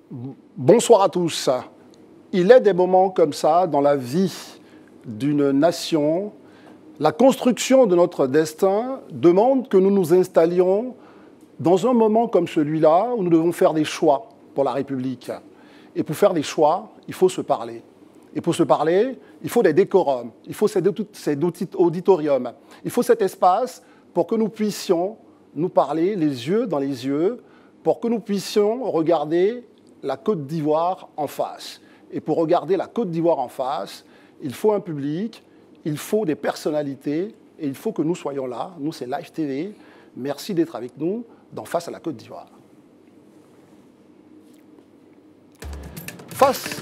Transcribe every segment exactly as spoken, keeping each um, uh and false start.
Bonsoir à tous. Il est des moments comme ça dans la vie d'une nation. La construction de notre destin demande que nous nous installions dans un moment comme celui-là où nous devons faire des choix pour la République. Et pour faire des choix, il faut se parler. Et pour se parler, il faut des décorums, il faut cet auditorium, il faut cet espace pour que nous puissions nous parler les yeux dans les yeux, pour que nous puissions regarder la Côte d'Ivoire en face. Et pour regarder la Côte d'Ivoire en face, il faut un public, il faut des personnalités, et il faut que nous soyons là. Nous, c'est Live T V. Merci d'être avec nous dans Face à la Côte d'Ivoire. Face...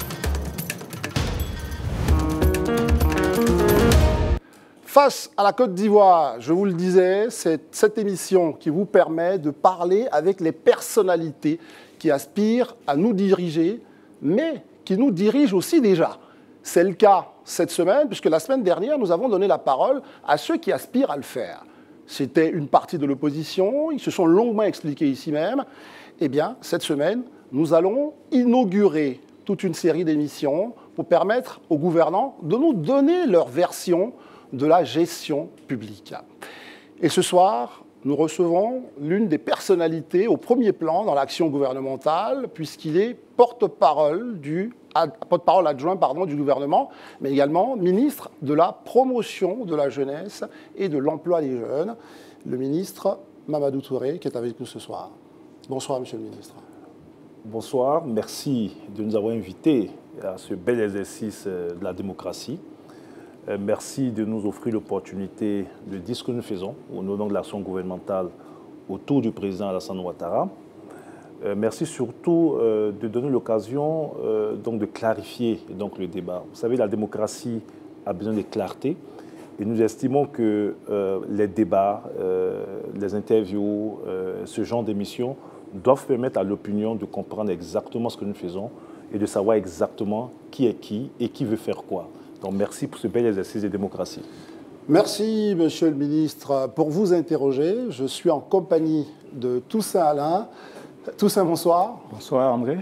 Face à la Côte d'Ivoire, je vous le disais, c'est cette émission qui vous permet de parler avec les personnalités qui aspirent à nous diriger, mais qui nous dirigent aussi déjà. C'est le cas cette semaine, puisque la semaine dernière, nous avons donné la parole à ceux qui aspirent à le faire. C'était une partie de l'opposition, ils se sont longuement expliqués ici même. Eh bien, cette semaine, nous allons inaugurer toute une série d'émissions pour permettre aux gouvernants de nous donner leur version de la gestion publique. Et ce soir, nous recevons l'une des personnalités au premier plan dans l'action gouvernementale, puisqu'il est porte-parole du porte-parole adjoint pardon, du gouvernement, mais également ministre de la promotion de la jeunesse et de l'emploi des jeunes, le ministre Mamadou Touré, qui est avec nous ce soir. Bonsoir, monsieur le ministre. Bonsoir, merci de nous avoir invités à ce bel exercice de la démocratie. Merci de nous offrir l'opportunité de dire ce que nous faisons au nom de l'action gouvernementale autour du président Alassane Ouattara. Merci surtout de donner l'occasion donc de clarifier donc le débat. Vous savez, la démocratie a besoin de clarté et nous estimons que les débats, les interviews, ce genre d'émissions doivent permettre à l'opinion de comprendre exactement ce que nous faisons et de savoir exactement qui est qui et qui veut faire quoi. Donc merci pour ce bel exercice de démocratie. Merci, monsieur le ministre. Pour vous interroger, je suis en compagnie de Toussaint Alain. Toussaint, bonsoir. Bonsoir, André.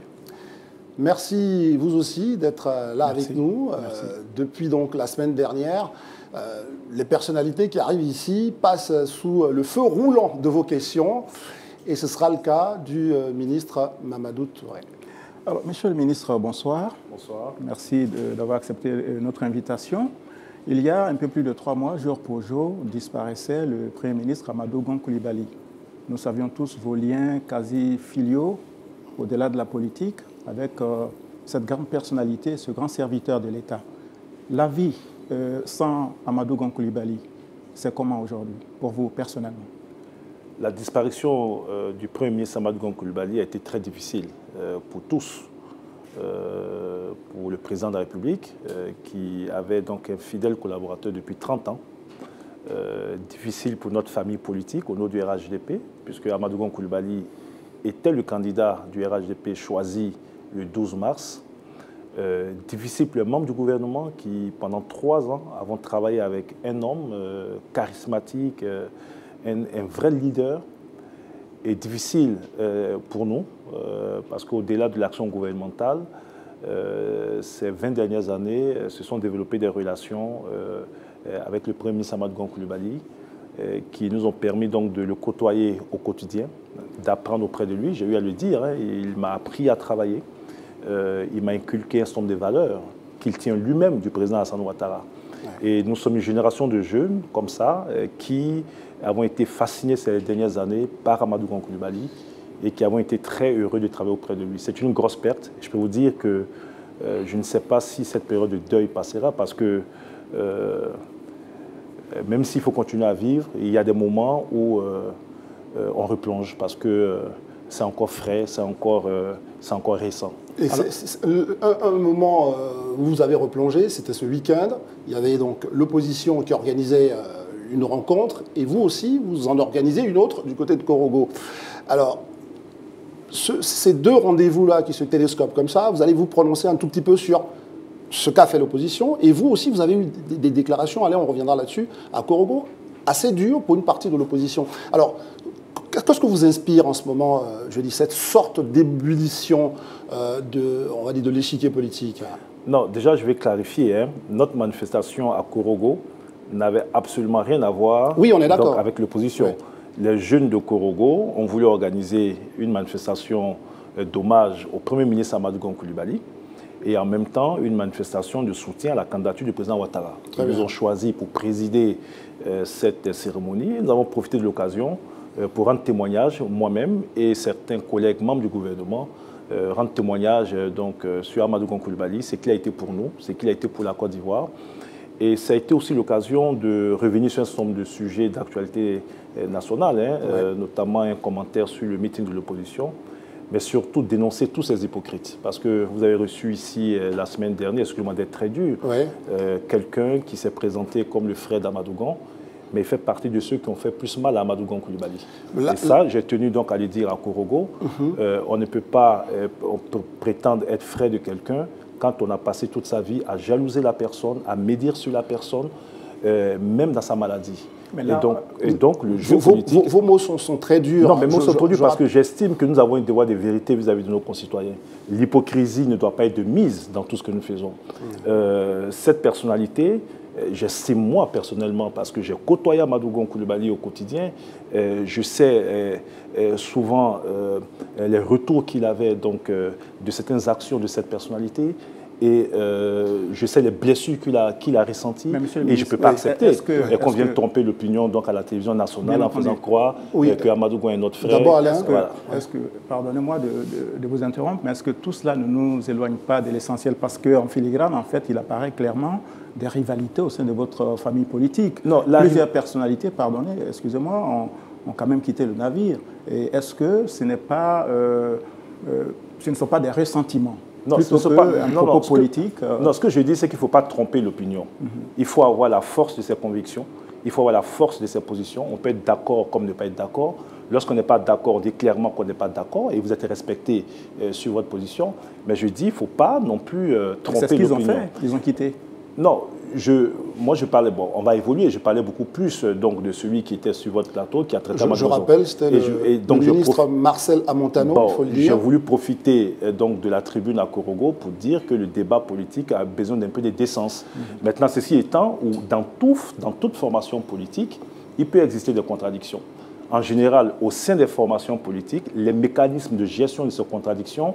Merci, vous aussi, d'être là Merci. avec nous. Euh, depuis donc la semaine dernière, euh, les personnalités qui arrivent ici passent sous le feu roulant de vos questions. Et ce sera le cas du euh, ministre Mamadou Touré. Alors, monsieur le ministre, bonsoir. Bonsoir. Merci d'avoir accepté notre invitation. Il y a un peu plus de trois mois, jour pour jour, disparaissait le Premier ministre Amadou Gon Coulibaly. Nous savions tous vos liens quasi filiaux, au-delà de la politique, avec euh, cette grande personnalité, ce grand serviteur de l'État. La vie euh, sans Amadou Gon Coulibaly, c'est comment aujourd'hui, pour vous personnellement? La disparition euh, du Premier ministre Amadou Gon Coulibaly a été très difficile euh, pour tous. Euh, pour le président de la République, euh, qui avait donc un fidèle collaborateur depuis trente ans. Euh, difficile pour notre famille politique au nom du R H D P, puisque Amadou Gon Coulibaly était le candidat du R H D P choisi le douze mars. Euh, difficile pour les membres du gouvernement qui, pendant trois ans, avons travaillé avec un homme euh, charismatique, euh, un, un vrai leader, et difficile euh, pour nous, euh, parce qu'au-delà de l'action gouvernementale, euh, ces vingt dernières années euh, se sont développées des relations euh, avec le Premier ministre Amadou Gon Coulibaly, euh, qui nous ont permis donc de le côtoyer au quotidien, d'apprendre auprès de lui. J'ai eu à le dire, hein, il m'a appris à travailler, euh, il m'a inculqué un certain nombre de valeurs qu'il tient lui-même du président Alassane Ouattara. Ouais. Et nous sommes une génération de jeunes comme ça, euh, qui avons été fascinés ces dernières années par Amadou Gon Coulibaly et qui avons été très heureux de travailler auprès de lui. C'est une grosse perte. Je peux vous dire que euh, je ne sais pas si cette période de deuil passera parce que euh, même s'il faut continuer à vivre, il y a des moments où euh, euh, on replonge parce que euh, c'est encore frais, c'est encore, euh, c'est encore récent. Et Alors, c'est, c'est, un, un moment euh, où vous avez replongé, c'était ce week-end. Il y avait donc l'opposition qui organisait euh, une rencontre, et vous aussi, vous en organisez une autre du côté de Korogo. Alors, ce, ces deux rendez-vous-là qui se télescopent comme ça, vous allez vous prononcer un tout petit peu sur ce qu'a fait l'opposition, et vous aussi, vous avez eu des, des déclarations, allez, on reviendra là-dessus, à Korogo, assez dures pour une partie de l'opposition. Alors, Qu'est-ce que vous inspire en ce moment, euh, je dis, cette sorte d'ébullition euh, de, on va dire, de l'échiquier politique? Non, déjà, je vais clarifier. Hein. Notre manifestation à Korogo n'avait absolument rien à voir oui, on est d'accord. avec l'opposition. Oui. Les jeunes de Korogo ont voulu organiser une manifestation d'hommage au Premier ministre Amadou Gon Coulibaly et en même temps une manifestation de soutien à la candidature du président Ouattara. Ils nous ont choisi pour présider euh, cette cérémonie. Nous avons profité de l'occasion euh, pour rendre témoignage, moi-même et certains collègues membres du gouvernement, euh, rendre témoignage euh, donc, euh, sur Amadou Gon Coulibaly, ce qu'il a été pour nous, ce qu'il a été pour la Côte d'Ivoire. Et ça a été aussi l'occasion de revenir sur un certain nombre de sujets d'actualité nationale, hein, ouais. euh, notamment un commentaire sur le meeting de l'opposition, mais surtout dénoncer tous ces hypocrites. Parce que vous avez reçu ici euh, la semaine dernière, excusez-moi d'être très dur, ouais. euh, quelqu'un qui s'est présenté comme le frère d'Amadou Gon, mais il fait partie de ceux qui ont fait plus mal à Amadou Gon Coulibaly. Et ça, j'ai tenu donc à le dire à Korogo, uh-huh. euh, on ne peut pas euh, on peut prétendre être frère de quelqu'un quand on a passé toute sa vie à jalouser la personne, à médire sur la personne, euh, même dans sa maladie. Mais là, et, donc, et donc, le jeu vos, politique... Vos, vos mots sont, sont très durs. Non, mes mots je, sont trop durs je, parce je... que j'estime que nous avons un devoir de vérité vis-à-vis de nos concitoyens. L'hypocrisie ne doit pas être de mise dans tout ce que nous faisons. Mmh. Euh, cette personnalité, j'estime moi personnellement, parce que j'ai côtoyé Amadou Gon Coulibaly au quotidien, euh, je sais euh, euh, souvent euh, les retours qu'il avait donc, euh, de certaines actions de cette personnalité, et euh, je sais les blessures qu'il a, qu'il a ressenties, et je ne peux pas accepter qu'on vienne que... tromper l'opinion donc, à la télévision nationale en faisant croire oui, euh, que Amadou Gon est notre frère. D'abord, Alain, est-ce que, voilà. est-ce que, pardonnez-moi de, de, de vous interrompre, mais est-ce que tout cela ne nous éloigne pas de l'essentiel? Parce qu'en filigrane, en fait, il apparaît clairement des rivalités au sein de votre famille politique. Non, la... Plusieurs personnalités, pardonnez, excusez-moi, ont, ont quand même quitté le navire. Et est-ce que ce n'est pas, euh, euh, ce ne sont pas des ressentiments? Non, plutôt ce que pas, un non, propos non, politique. Que, euh... Non, ce que je dis, c'est qu'il ne faut pas tromper l'opinion. Mm-hmm. Il faut avoir la force de ses convictions, il faut avoir la force de ses positions. On peut être d'accord comme ne pas être d'accord. Lorsqu'on n'est pas d'accord, on dit clairement qu'on n'est pas d'accord et vous êtes respecté euh, sur votre position. Mais je dis, il ne faut pas non plus euh, tromper l'opinion. C'est ce qu'ils ont fait, ils ont quitté. Non, je, moi je parlais, bon, on va évoluer, je parlais beaucoup plus donc, de celui qui était sur votre plateau, qui a traité Je, je rappelle, c'était le, je, donc, le ministre prof... Marcel Amontano, bon, il faut le dire. J'ai voulu profiter donc, de la tribune à Korogo pour dire que le débat politique a besoin d'un peu de décence. Mm-hmm. Maintenant, ceci étant, où dans, tout, dans toute formation politique, il peut exister des contradictions. En général, au sein des formations politiques, les mécanismes de gestion de ces contradictions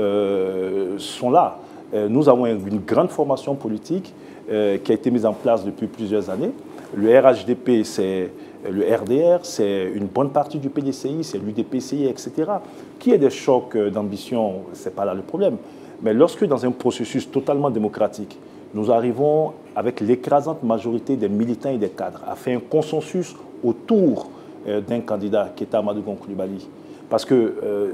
euh, sont là. Nous avons une grande formation politique euh, qui a été mise en place depuis plusieurs années. Le R H D P, c'est le R D R, c'est une bonne partie du P D C I, c'est l'U D P C I, et cetera. Qu'il y ait des chocs d'ambition, ce n'est pas là le problème. Mais lorsque dans un processus totalement démocratique, nous arrivons avec l'écrasante majorité des militants et des cadres à faire un consensus autour euh, d'un candidat qui est Amadou Gon Coulibaly. Parce que... Euh,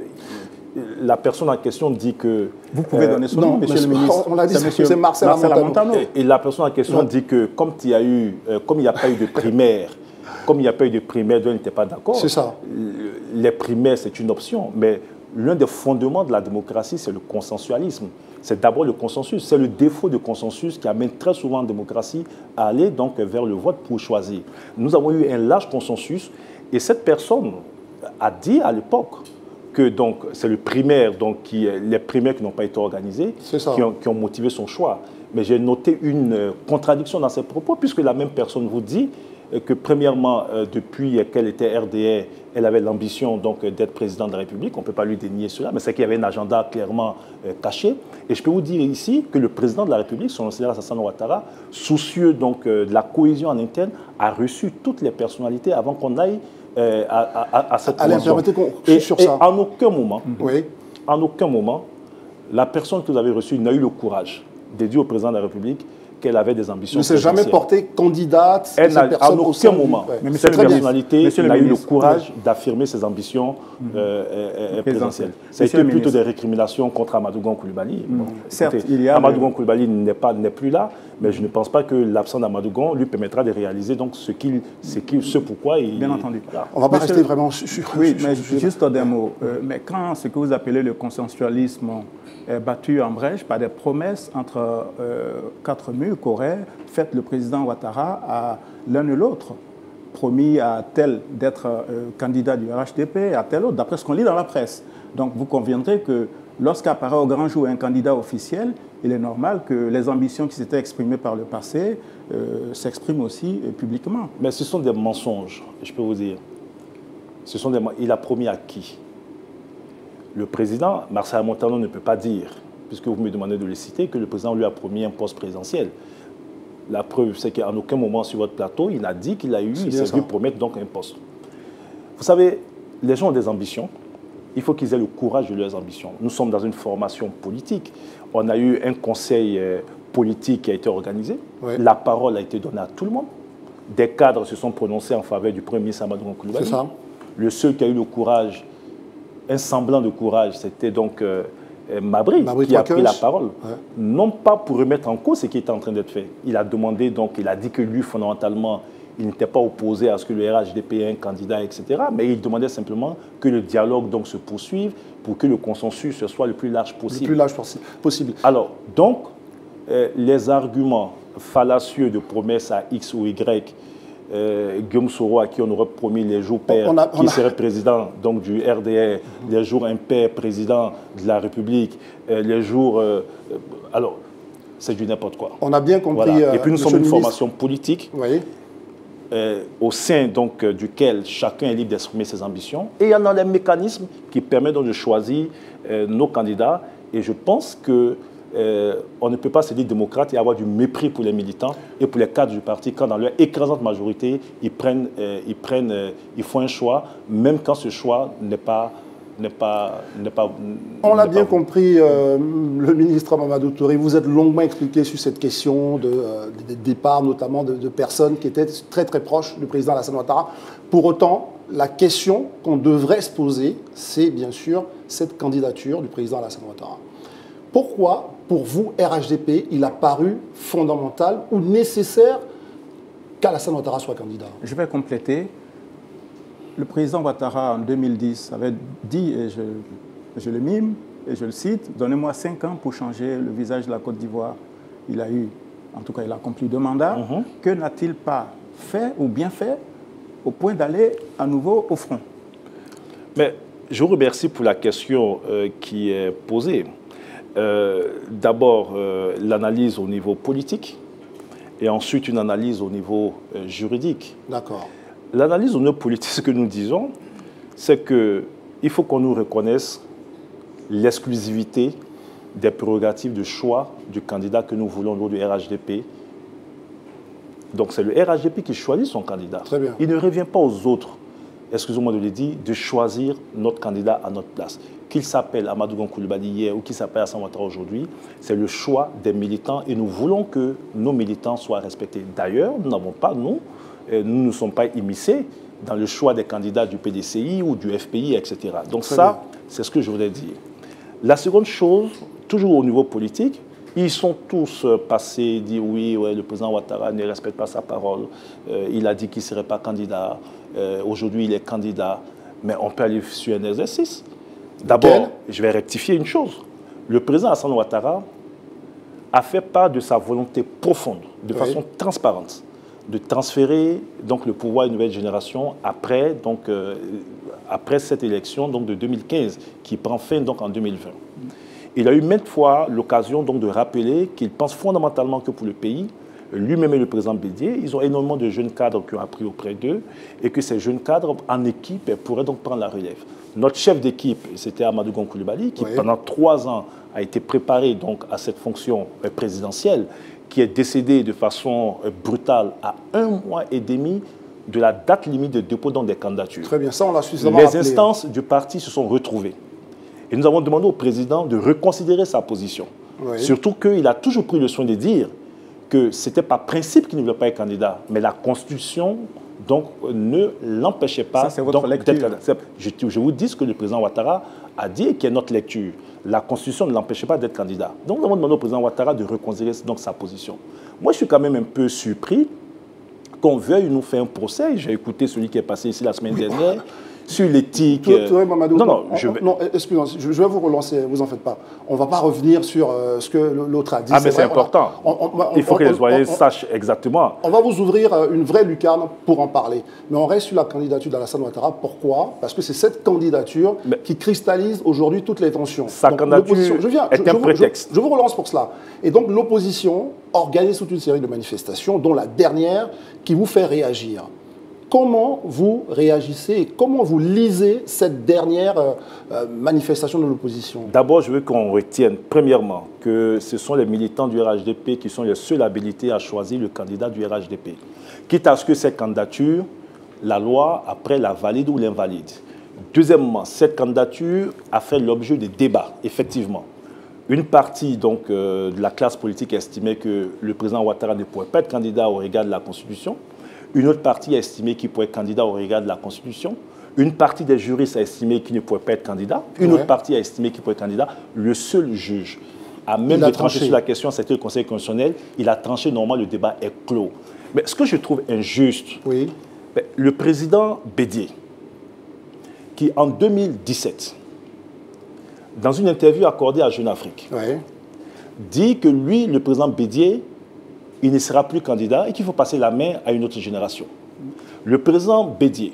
la personne en question dit que... Vous pouvez euh, donner son nom, monsieur le ministre. On l'a dit, c'est Marcel Amontano. Et, et la personne en question ouais. dit que comme il n'y a, eu, euh, comme il n'y a pas eu de primaire, comme il n'y a pas eu de primaire, elle n'était pas d'accord. C'est ça. Les primaires, c'est une option, mais l'un des fondements de la démocratie, c'est le consensualisme. C'est d'abord le consensus. C'est le défaut de consensus qui amène très souvent en démocratie à aller donc vers le vote pour choisir. Nous avons eu un large consensus et cette personne a dit à l'époque que donc c'est le primaire, donc qui, les primaires qui n'ont pas été organisés, qui ont, qui ont motivé son choix. Mais j'ai noté une contradiction dans ses propos, puisque la même personne vous dit que premièrement, euh, depuis qu'elle était R D R, elle avait l'ambition donc d'être présidente de la République. On ne peut pas lui dénier cela, mais c'est qu'il y avait un agenda clairement euh, caché. Et je peux vous dire ici que le président de la République, son Sénégal Alassane Ouattara, soucieux donc euh, de la cohésion en interne, a reçu toutes les personnalités avant qu'on aille Euh, à, à, à cette Alain, permettez qu'on et, sur et ça. En aucun moment, oui. en aucun moment, la personne que vous avez reçue n'a eu le courage de dire au président de la République qu'elle avait des ambitions. Ne s'est jamais portée candidate. Elle n'a en aucun moment. Ouais. Mais cette personnalité n'a eu le courage ouais. d'affirmer ses ambitions mmh. euh, présidentielles. Ça a été plutôt des récriminations contre Amadou Gon Coulibaly. Mmh. Bon, Certes, écoutez, il y a Amadou le... Gon Coulibaly n'est pas n'est plus là, mais je ne pense pas que l'absence d'Amadou Gon lui permettra de réaliser donc ce qu'il, ce qu'il, ce pourquoi il. Bien entendu. Voilà. On ne va pas Monsieur... rester vraiment sur. Oui, mais juste d'un mot. Euh, mais quand ce que vous appelez le consensualisme est battu en brèche par des promesses entre euh, quatre murs qu'aurait faites le président Ouattara à l'un et l'autre, promis à tel d'être euh, candidat du R H D P, à tel autre, d'après ce qu'on lit dans la presse. Donc vous conviendrez que lorsqu'apparaît au grand jour un candidat officiel, il est normal que les ambitions qui s'étaient exprimées par le passé euh, s'expriment aussi euh, publiquement. Mais ce sont des mensonges, je peux vous dire. Ce sont des... Il a promis à qui? Le président, Marcel Montano, ne peut pas dire, puisque vous me demandez de le citer, que le président lui a promis un poste présidentiel. La preuve, c'est qu'en aucun moment sur votre plateau, il a dit qu'il a eu, il s'est vu promettre donc un poste. Vous savez, les gens ont des ambitions. Il faut qu'ils aient le courage de leurs ambitions. Nous sommes dans une formation politique. On a eu un conseil politique qui a été organisé. Oui. La parole a été donnée à tout le monde. Des cadres se sont prononcés en faveur du Premier ministre Amadou Coulibaly. C'est ça. Le seul qui a eu le courage, un semblant de courage, c'était donc euh, Mabry, Mabry qui a pris la parole. Ouais. Non pas pour remettre en cause ce qui était en train d'être fait. Il a demandé, donc, il a dit que lui, fondamentalement, il n'était pas opposé à ce que le R H D P ait un candidat, et cetera. Mais il demandait simplement que le dialogue donc, se poursuive pour que le consensus soit le plus large possible. Le plus large possible. Alors, donc, euh, les arguments fallacieux de promesses à X ou Y, euh, Guillaume Soro, à qui on aurait promis les jours pairs, on a, on qui a... serait président donc, du R D R, mmh. les jours impairs, président de la République, euh, les jours... Euh, euh, alors, c'est du n'importe quoi. On a bien compris... Voilà. Et puis nous sommes une ministre... formation politique. Oui. Euh, au sein donc, euh, duquel chacun est libre d'exprimer ses ambitions. Et il y en a des mécanismes qui permettent donc de choisir euh, nos candidats. Et je pense qu'on euh, ne peut pas se dire démocrate et avoir du mépris pour les militants et pour les cadres du parti quand dans leur écrasante majorité, ils, prennent, euh, ils, prennent, euh, ils font un choix, même quand ce choix n'est pas... n'est pas, n'est pas... On l'a bien compris, euh, le ministre Mamadou Touré, vous êtes longuement expliqué sur cette question de, euh, de départ, notamment de, de personnes qui étaient très très proches du président Alassane Ouattara. Pour autant, la question qu'on devrait se poser, c'est bien sûr cette candidature du président Alassane Ouattara. Pourquoi, pour vous, R H D P, il a paru fondamental ou nécessaire qu'Alassane Ouattara soit candidat? Je vais compléter. Le président Ouattara, en deux mille dix, avait dit, et je, je le mime, et je le cite, « Donnez-moi cinq ans pour changer le visage de la Côte d'Ivoire ». Il a eu, en tout cas, il a accompli deux mandats. Mm-hmm. Que n'a-t-il pas fait ou bien fait au point d'aller à nouveau au front? Mais je vous remercie pour la question euh, qui est posée. Euh, D'abord, euh, l'analyse au niveau politique et ensuite une analyse au niveau euh, juridique. D'accord. L'analyse au niveau politique, ce que nous disons, c'est qu'il faut qu'on nous reconnaisse l'exclusivité des prérogatives de choix du candidat que nous voulons au niveau du R H D P. Donc c'est le R H D P qui choisit son candidat. Très bien. Il ne revient pas aux autres, excusez-moi de le dire, de choisir notre candidat à notre place. Qu'il s'appelle Amadou Coulibaly hier ou qu'il s'appelle Alassane Ouattara aujourd'hui, c'est le choix des militants et nous voulons que nos militants soient respectés. D'ailleurs, nous n'avons pas, nous, nous ne sommes pas immiscés dans le choix des candidats du P D C I ou du F P I, et cetera. Donc Très ça, c'est ce que je voudrais dire. La seconde chose, toujours au niveau politique, ils sont tous passés, dit oui, ouais, le président Ouattara ne respecte pas sa parole, euh, il a dit qu'il ne serait pas candidat, euh, aujourd'hui il est candidat, mais on peut aller sur un exercice. D'abord, je vais rectifier une chose. Le président Alassane Ouattara a fait part de sa volonté profonde, de oui. façon transparente, de transférer donc, le pouvoir à une nouvelle génération après, donc, euh, après cette élection donc, de deux mille quinze, qui prend fin donc, en deux mille vingt. Il a eu maintes fois l'occasion donc, de rappeler qu'il pense fondamentalement que pour le pays, lui-même et le président Bédié, ils ont énormément de jeunes cadres qui ont appris auprès d'eux et que ces jeunes cadres en équipe pourraient donc prendre la relève. Notre chef d'équipe, c'était Amadou Coulibaly, qui oui. pendant trois ans a été préparé donc, à cette fonction présidentielle, qui est décédé de façon brutale à un mois et demi de la date limite de dépôt donc, des candidatures. Très bien, ça on l'a suffisamment Les rappelé. instances du parti se sont retrouvées. Et nous avons demandé au président de reconsidérer sa position. Oui. Surtout qu'il a toujours pris le soin de dire que ce n'était pas principe qu'il ne voulait pas être candidat, mais la Constitution donc, ne l'empêchait pas d'être candidat. Je, je vous dis ce que le président Ouattara a dit et qui est notre lecture. La Constitution ne l'empêchait pas d'être candidat. Donc nous avons demandé au président Ouattara de reconsidérer donc, sa position. Moi, je suis quand même un peu surpris qu'on veuille nous faire un procès. J'ai écouté celui qui est passé ici la semaine dernière. sur l'éthique. Touré Mamadou, non, non, on, je vais... non excusez-moi, je vais vous relancer, vous en faites pas. On ne va pas revenir sur euh, ce que l'autre a dit. Ah, mais c'est important. On a, on, on, Il faut on, que les Soyez sachent exactement. On va vous ouvrir une vraie lucarne pour en parler. Mais on reste sur la candidature d'Alassane Ouattara. Pourquoi? Parce que c'est cette candidature mais qui cristallise aujourd'hui toutes les tensions. Sa donc, candidature je viens, est je, un je, prétexte. Je, je vous relance pour cela. Et donc l'opposition organise toute une série de manifestations, dont la dernière qui vous fait réagir. Comment vous réagissez et comment vous lisez cette dernière euh, euh, manifestation de l'opposition? D'abord, je veux qu'on retienne, premièrement, que ce sont les militants du R H D P qui sont les seuls habilités à choisir le candidat du R H D P. Quitte à ce que cette candidature, la loi, après, la valide ou l'invalide. Deuxièmement, cette candidature a fait l'objet de débats, effectivement. Une partie donc, euh, de la classe politique estimait que le président Ouattara ne pourrait pas être candidat au regard de la Constitution. Une autre partie a estimé qu'il pourrait être candidat au regard de la Constitution. Une partie des juristes a estimé qu'il ne pourrait pas être candidat. Une ouais. autre partie a estimé qu'il pourrait être candidat. Le seul juge a même de trancher sur la question, c'était le Conseil constitutionnel. Il a tranché, normalement, le débat est clos. Mais ce que je trouve injuste, oui. ben, le président Bédié, qui en deux mille dix-sept, dans une interview accordée à Jeune Afrique, ouais. dit que lui, le président Bédié, il ne sera plus candidat et qu'il faut passer la main à une autre génération. Le président Bédié,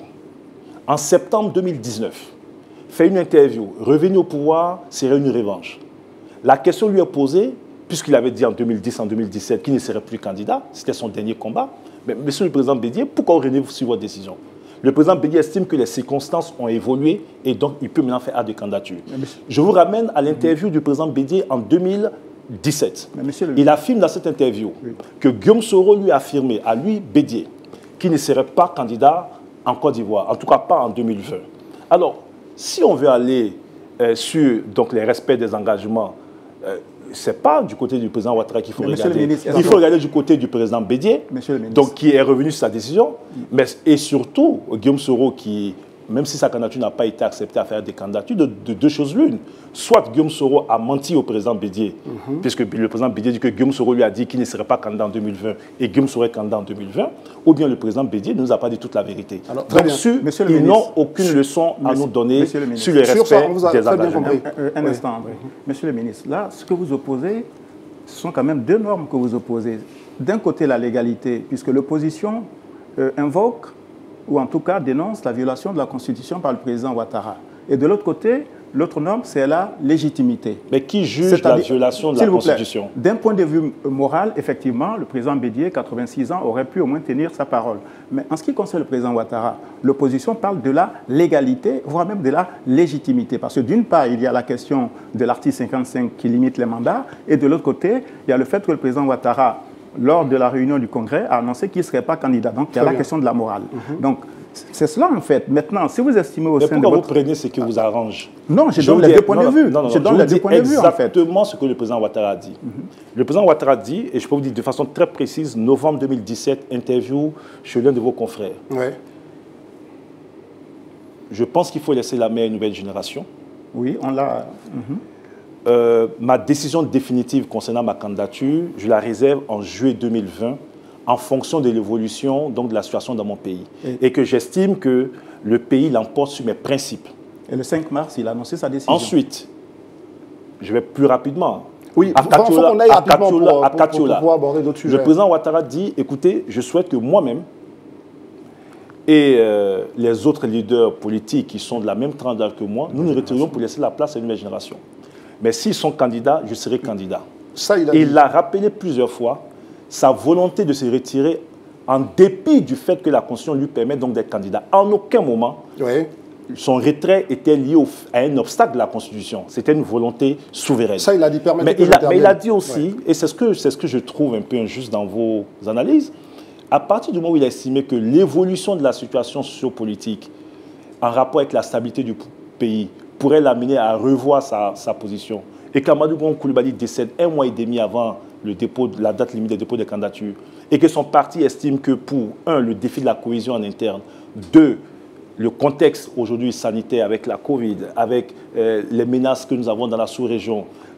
en septembre deux mille dix-neuf, fait une interview. Revenu au pouvoir serait une revanche. La question lui est posée, puisqu'il avait dit en deux mille dix, en deux mille dix-sept qu'il ne serait plus candidat, c'était son dernier combat. Mais monsieur le président Bédié, pourquoi revenez-vous sur votre décision? Le président Bédié estime que les circonstances ont évolué et donc il peut maintenant faire acte de candidature. Je vous ramène à l'interview du président Bédié en deux mille dix-sept. Le... Il affirme dans cette interview oui. que Guillaume Soro lui a affirmé, à lui, Bédié, qu'il ne serait pas candidat en Côte d'Ivoire, en tout cas pas en deux mille vingt. Alors, si on veut aller euh, sur donc, les respects des engagements, euh, ce n'est pas du côté du président Ouattara qu'il faut mais regarder. Ministre, il faut regarder du côté du président Bédié, donc, qui est revenu sur sa décision, mais, et surtout Guillaume Soro qui... même si sa candidature n'a pas été acceptée à faire des candidatures, de, de deux choses l'une. Soit Guillaume Soro a menti au président Bédié, mm-hmm. puisque le président Bédié dit que Guillaume Soro lui a dit qu'il ne serait pas candidat en deux mille vingt et Guillaume Soro est candidat en deux mille vingt, ou bien le président Bédié ne nous a pas dit toute la vérité. Alors, Donc, sur, ils n'ont aucune leçon à nous donner sur le respect ça, des engagements. Un, un, un oui. instant, oui. Monsieur le ministre, là, ce que vous opposez, ce sont quand même deux normes que vous opposez. D'un côté, la légalité, puisque l'opposition euh, invoque ou en tout cas dénonce la violation de la Constitution par le président Ouattara. Et de l'autre côté, l'autre norme, c'est la légitimité. Mais qui juge la violation de la Constitution? D'un point de vue moral, effectivement, le président Bédié, quatre-vingt-six ans, aurait pu au moins tenir sa parole. Mais en ce qui concerne le président Ouattara, l'opposition parle de la légalité, voire même de la légitimité. Parce que d'une part, il y a la question de l'article cinquante-cinq qui limite les mandats, et de l'autre côté, il y a le fait que le président Ouattara, lors de la réunion du Congrès, a annoncé qu'il ne serait pas candidat. Donc, il y a Très la bien. question de la morale. Mm-hmm. Donc, c'est cela, en fait. Maintenant, si vous estimez au Mais sein de pourquoi votre... vous prenez ce qui vous arrange? Non, je, je donne les deux points de vue. Non, non, je donne je les deux points de vue, en fait. Exactement ce que le président Ouattara a dit. Mm-hmm. Le président Ouattara dit, et je peux vous dire de façon très précise, novembre deux mille dix-sept, interview chez l'un de vos confrères. Ouais. Je pense qu'il faut laisser la main à une nouvelle génération. Oui, on l'a... Mm-hmm. Euh, ma décision définitive concernant ma candidature, je la réserve en juillet deux mille vingt en fonction de l'évolution donc de la situation dans mon pays. Et, et que j'estime que le pays l'emporte sur mes principes. Et le cinq mars, il a annoncé sa décision. Ensuite, je vais plus rapidement. Oui, à Katiola, on aille rapidement pour, pour, pour, pour pouvoir aborder d'autres sujets. Le président Ouattara dit, écoutez, je souhaite que moi-même et euh, les autres leaders politiques qui sont de la même tranche d'âge que moi, nous nous retirions pour laisser la place à une nouvelle génération. Mais s'ils sont candidats, je serai candidat. Ça, il a et il l'a rappelé plusieurs fois, sa volonté de se retirer en dépit du fait que la Constitution lui permet donc d'être candidat. En aucun moment, oui. son retrait était lié au, à un obstacle de la Constitution. C'était une volonté souveraine. Ça, il a dit, permettez mais, que il a, mais il a dit aussi, ouais. et c'est ce, que, c'est ce que je trouve un peu injuste dans vos analyses, à partir du moment où il a estimé que l'évolution de la situation sociopolitique en rapport avec la stabilité du pays pourrait l'amener à revoir sa, sa position. Et qu'Amadou Gon Coulibaly décède un mois et demi avant le dépôt, la date limite des dépôts des candidatures, et que son parti estime que pour, un, le défi de la cohésion en interne, deux, le contexte aujourd'hui sanitaire avec la Covid, avec euh, les menaces que nous avons dans la sous-région,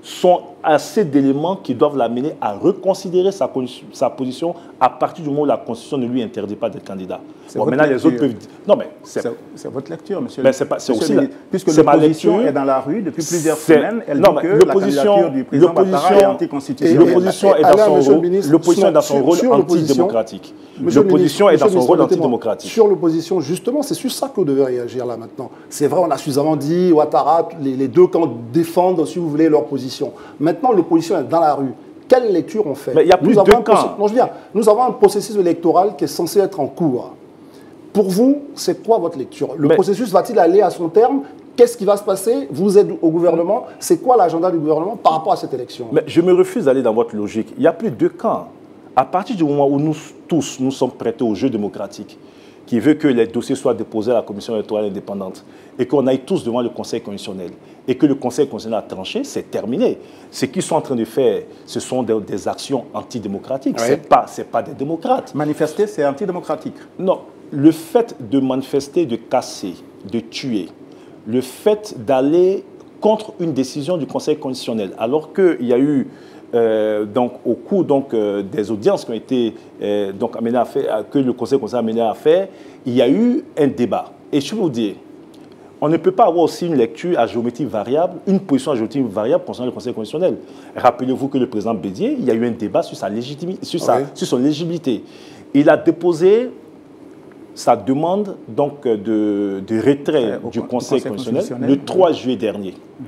sont assez d'éléments qui doivent l'amener à reconsidérer sa, sa position à partir du moment où la Constitution ne lui interdit pas d'être candidat. Bon, maintenant, lecture. les autres peuvent dire... Non, mais c'est votre lecture, monsieur. Mais c'est pas, c'est aussi la... Puisque l'opposition est dans la rue depuis plusieurs semaines, elle non, dit que la candidature du président Ouattara est anticonstitutionnelle. L'opposition est dans son rôle, l'opposition est dans son rôle antidémocratique. L'opposition est dans son rôle antidémocratique. Sur l'opposition, justement, c'est sur ça que vous devez réagir là maintenant. C'est vrai, on a suffisamment dit, Ouattara, les, les deux camps défendent, si vous voulez, leur position. Maintenant, l'opposition est dans la rue. Quelle lecture on fait? Mais il y a plus nous de camps. Non, je viens. Nous avons un processus électoral qui est censé être en cours. Pour vous, c'est quoi votre lecture? Le Mais... processus va-t-il aller à son terme? Qu'est-ce qui va se passer? Vous êtes au gouvernement. C'est quoi l'agenda du gouvernement par rapport à cette élection? Mais je me refuse d'aller dans votre logique. Il y a plus de deux camps. À partir du moment où nous tous, nous sommes prêtés au jeu démocratique, qui veut que les dossiers soient déposés à la commission électorale indépendante et qu'on aille tous devant le Conseil constitutionnel et que le Conseil constitutionnel a tranché, c'est terminé. Ce qu'ils sont en train de faire, ce sont des, des actions antidémocratiques. Oui. Ce n'est pas, c'est pas des démocrates. Manifester, c'est antidémocratique. Non. Le fait de manifester, de casser, de tuer, le fait d'aller contre une décision du Conseil constitutionnel, alors qu'il y a eu, euh, donc, au cours donc, euh, des audiences qui ont été euh, donc, amenées à faire, que le Conseil constitutionnel a amené à faire, il y a eu un débat. Et je vais vous dire, on ne peut pas avoir aussi une lecture à géométrie variable, une position à géométrie variable concernant le Conseil constitutionnel. Rappelez-vous que le président Bédié, il y a eu un débat sur, sa légitimité, sur, sa, oui. sur son légitimité. Il a déposé sa demande donc, de, de retrait au, du Conseil, Conseil constitutionnel, constitutionnel le trois juillet dernier.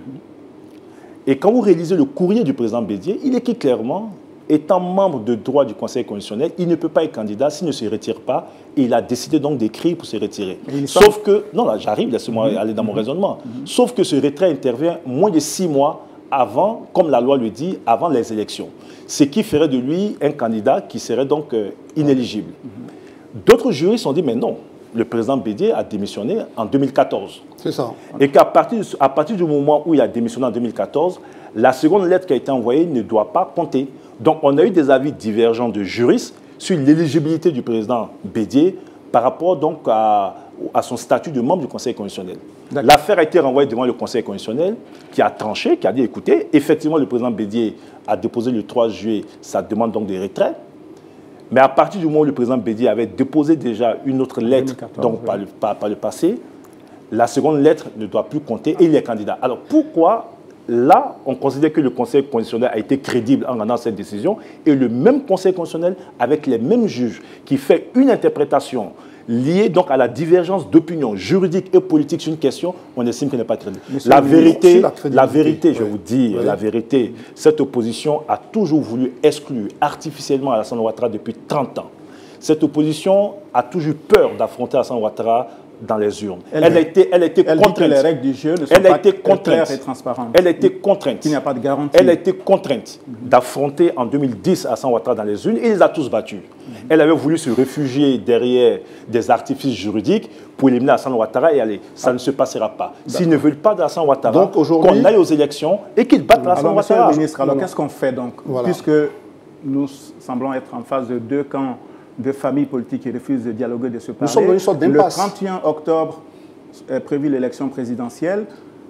Mm-hmm. Et quand vous réalisez le courrier du président Bédié, il écrit clairement, étant membre de droit du Conseil constitutionnel, il ne peut pas être candidat s'il ne se retire pas. Et il a décidé donc d'écrire pour se retirer. Sauf que, non là j'arrive, laissez-moi mm-hmm. aller dans mon mm-hmm. raisonnement. Mm-hmm. Sauf que ce retrait intervient moins de six mois avant, comme la loi le dit, avant les élections. Ce qui ferait de lui un candidat qui serait donc euh, inéligible. Mm-hmm. D'autres juristes ont dit, mais non, le président Bédié a démissionné en deux mille quatorze. C'est ça. Et qu'à partir, à partir du moment où il a démissionné en deux mille quatorze, la seconde lettre qui a été envoyée ne doit pas compter. Donc on a eu des avis divergents de juristes sur l'éligibilité du président Bédié par rapport donc à, à son statut de membre du Conseil constitutionnel. L'affaire a été renvoyée devant le Conseil constitutionnel qui a tranché, qui a dit, écoutez, effectivement le président Bédié a déposé le trois juillet sa demande donc de retrait. Mais à partir du moment où le président Bédié avait déposé déjà une autre lettre deux mille quatorze, donc, oui. par, le, par, par le passé, la seconde lettre ne doit plus compter et il est candidat. Alors pourquoi, là, on considère que le Conseil constitutionnel a été crédible en rendant cette décision et le même Conseil constitutionnel, avec les mêmes juges, qui fait une interprétation liée donc à la divergence d'opinion juridique et politique sur une question, on estime qu'elle n'est pas crédible. La vérité, la, la vérité, je oui. vous dis, oui. la vérité, cette opposition a toujours voulu exclure artificiellement Alassane Ouattara depuis trente ans. Cette opposition a toujours peur d'affronter Alassane Ouattara dans les urnes. Elle, elle a été, elle a été elle contrainte. Dit que les règles du jeu ne sont elle a pas été contrainte. Et transparentes. Elle a été contrainte. Qu'il n'y a pas de garantie. Elle a été contrainte mm-hmm. d'affronter en deux mille dix Alassane Ouattara dans les urnes et il les a tous battus. Mm-hmm. Elle avait voulu se réfugier derrière des artifices juridiques pour éliminer Alassane Ouattara et aller. Ça ah. ne se passera pas. S'ils ne veulent pas d'Alassane Ouattara, qu'on aille aux élections et qu'ils battent Alassane Ouattara. Monsieur le ministre, alors qu'est-ce qu'on fait donc voilà. Puisque nous semblons être en face de deux camps de familles politiques qui refusent de dialoguer, de se parler. Nous sommes dans une sorte d'impasse. Le trente et un octobre est prévu l'élection présidentielle.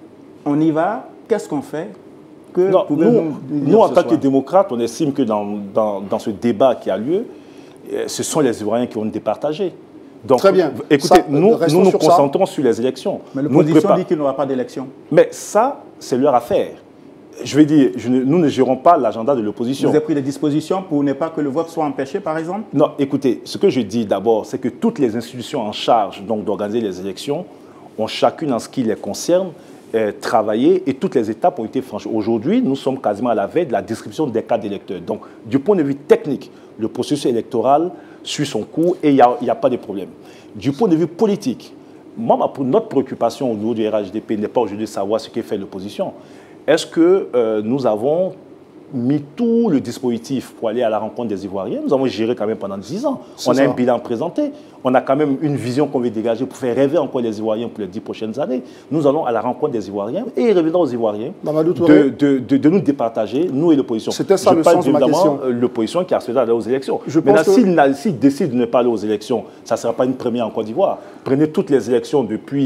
On y va. Qu'est-ce qu'on fait? Que non, nous, nous, nous en tant que démocrates, on estime que dans, dans, dans ce débat qui a lieu, ce sont les Ivoiriens qui vont nous départager. Donc, très bien. Écoutez, ça, nous nous, nous concentrons ça. sur les élections. Mais l'opposition dit qu'il n'y aura pas d'élection. Mais ça, c'est leur affaire. Je vais dire, je ne, nous ne gérons pas l'agenda de l'opposition. Vous avez pris des dispositions pour ne pas que le vote soit empêché, par exemple? Non, écoutez, ce que je dis d'abord, c'est que toutes les institutions en charge d'organiser les élections ont chacune, en ce qui les concerne, euh, travaillé et toutes les étapes ont été franchies. Aujourd'hui, nous sommes quasiment à la veille de la description des cartes d'électeurs. Donc, du point de vue technique, le processus électoral suit son cours et il n'y a, a pas de problème. Du point de vue politique, moi, notre préoccupation au niveau du R H D P n'est pas aujourd'hui de savoir ce que fait l'opposition. Est-ce que euh, nous avons mis tout le dispositif pour aller à la rencontre des Ivoiriens? Nous avons géré quand même pendant dix ans. On a ça. un bilan présenté. On a quand même une vision qu'on veut dégager pour faire rêver encore les Ivoiriens pour les dix prochaines années. Nous allons à la rencontre des Ivoiriens et il reviendra aux Ivoiriens de, de, de, de nous départager, nous et l'opposition. C'était ça Je le sens de ma question. L'opposition qui a souhaité aller aux élections. Je Maintenant, s'il que... s'il décide de ne pas aller aux élections, ça ne sera pas une première en Côte d'Ivoire. Prenez toutes les élections depuis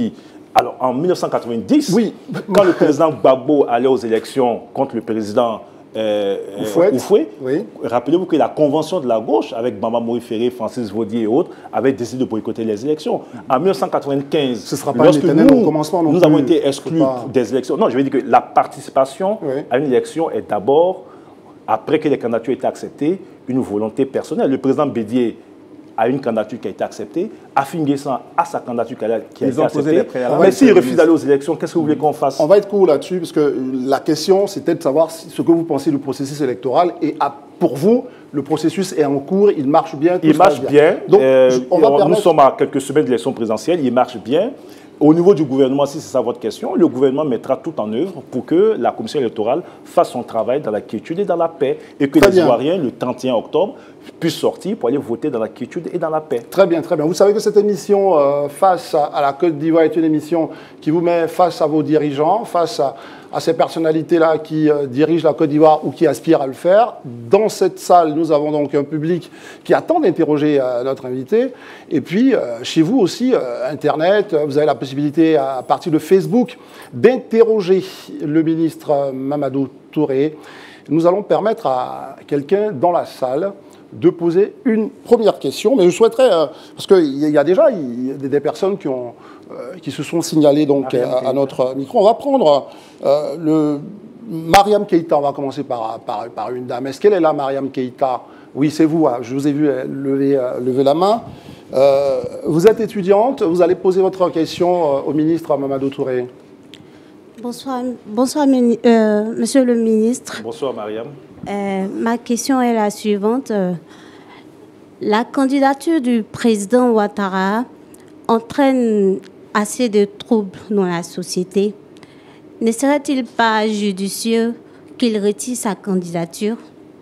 Alors, en mille neuf cent quatre-vingt-dix, oui. quand le président Gbagbo allait aux élections contre le président euh, Houphouët, oui. rappelez-vous que la convention de la gauche, avec Bamba Moïse-Ferré, Francis Vaudier et autres, avait décidé de boycotter les élections. En mille neuf cent quatre-vingt-quinze, Ce sera pas lorsque nous, commencement non nous plus. avons été exclus pas... des élections, non, je veux dire que la participation oui. à une élection est d'abord, après que les candidatures aient été acceptées, une volonté personnelle. Le président Bédier a une candidature qui a été acceptée, Afin Guessan a sa candidature qui a, qui a été acceptée. Mais s'il refuse d'aller aux élections, qu'est-ce que vous voulez qu'on fasse? On va être court là-dessus, parce que la question, c'était de savoir ce que vous pensez du processus électoral. Et à, pour vous, le processus est en cours, il marche bien. Tout il marche bien. bien. Donc, euh, on va nous permettre... sommes à quelques semaines de l'élection présidentielle, il marche bien. Au niveau du gouvernement, si c'est ça votre question, le gouvernement mettra tout en œuvre pour que la commission électorale fasse son travail dans la quiétude et dans la paix. Et que très les bien. Ivoiriens, le trente et un octobre, puissent sortir pour aller voter dans la quiétude et dans la paix. Très bien, très bien. Vous savez que cette émission, euh, face à, à la Côte d'Ivoire, est une émission qui vous met face à vos dirigeants, face à, à ces personnalités-là qui euh, dirigent la Côte d'Ivoire ou qui aspirent à le faire. Dans cette salle, nous avons donc un public qui attend d'interroger euh, notre invité. Et puis, euh, chez vous aussi, euh, Internet, vous avez la possibilité, à partir de Facebook, d'interroger le ministre euh, Mamadou Touré. Nous allons permettre à quelqu'un dans la salle de poser une première question. Mais je souhaiterais, euh, parce qu'il y a déjà y a des personnes qui, ont, euh, qui se sont signalées donc, à, à notre micro. On va prendre euh, le Mariam Keïta. On va commencer par, par, par une dame. Est-ce qu'elle est là, Mariam Keïta? Oui, c'est vous. Hein. Je vous ai vu lever, euh, lever la main. Euh, vous êtes étudiante. Vous allez poser votre question euh, au ministre Mamadou Touré. Bonsoir, bonsoir euh, monsieur le ministre. Bonsoir, Mariam. Euh, ma question est la suivante. La candidature du président Ouattara entraîne assez de troubles dans la société. Ne serait-il pas judicieux qu'il retire sa candidature?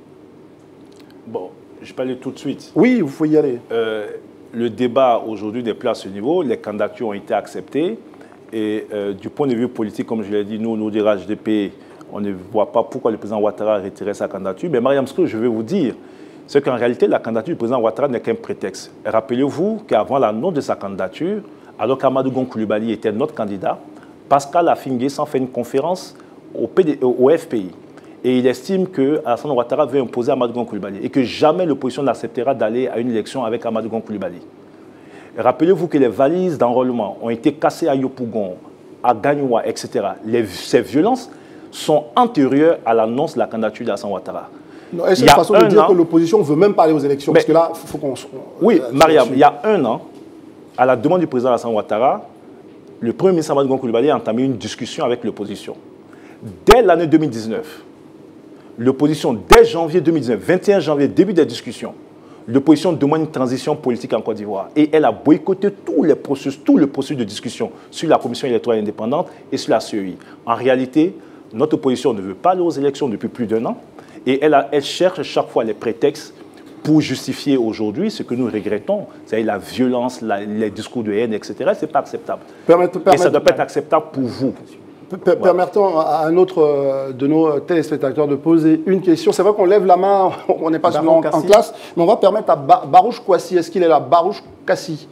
Bon, je peux aller tout de suite. Oui, vous pouvez y aller. Euh, le débat aujourd'hui n'est plus à ce niveau. Les candidatures ont été acceptées. Et euh, du point de vue politique, comme je l'ai dit, nous, nous dirons H D P, on ne voit pas pourquoi le président Ouattara a retiré sa candidature. Mais Mariam, ce que je veux vous dire, c'est qu'en réalité, la candidature du président Ouattara n'est qu'un prétexte. Rappelez-vous qu'avant l'annonce de sa candidature, alors qu'Amadou Gon Coulibaly était notre candidat, Pascal Afin Guessan fait une conférence au, P D, au F P I. Et il estime que Alassane Ouattara veut imposer Amadou Gon Coulibaly et que jamais l'opposition n'acceptera d'aller à une élection avec Amadou Gon Coulibaly. Rappelez-vous que les valises d'enrôlement ont été cassées à Yopougon, à Gagnoua, et cetera. Les, ces violences sont antérieures à l'annonce de la candidature d'Alassane Ouattara. Est-ce une façon de dire an, que l'opposition ne veut même pas aller aux élections? Mais, parce que là, il faut qu'on... Oui, euh, Mariam, il y a un an, à la demande du président Alassane Ouattara, le Premier ministre Amadou Gon Coulibaly a entamé une discussion avec l'opposition. Dès l'année deux mille dix-neuf, l'opposition, dès janvier deux mille dix-neuf, vingt et un janvier, début des discussions, l'opposition demande une transition politique en Côte d'Ivoire. Et elle a boycotté tous les processus, tout le processus de discussion sur la commission électorale indépendante et sur la C E I. En réalité, notre opposition ne veut pas aller aux élections depuis plus d'un an. Et elle, a, elle cherche chaque fois les prétextes pour justifier aujourd'hui ce que nous regrettons, c'est-à-dire la violence, la, les discours de haine, et cetera. Ce n'est pas acceptable. Permettez, permettez, et ça ne doit pas être acceptable pour vous. Permettons voilà. à un autre de nos téléspectateurs de poser une question. C'est vrai qu'on lève la main, on n'est pas souvent en, en classe, mais on va permettre à ba Barouche Kouassi. Est-ce qu'il est là? Barouche Kassi.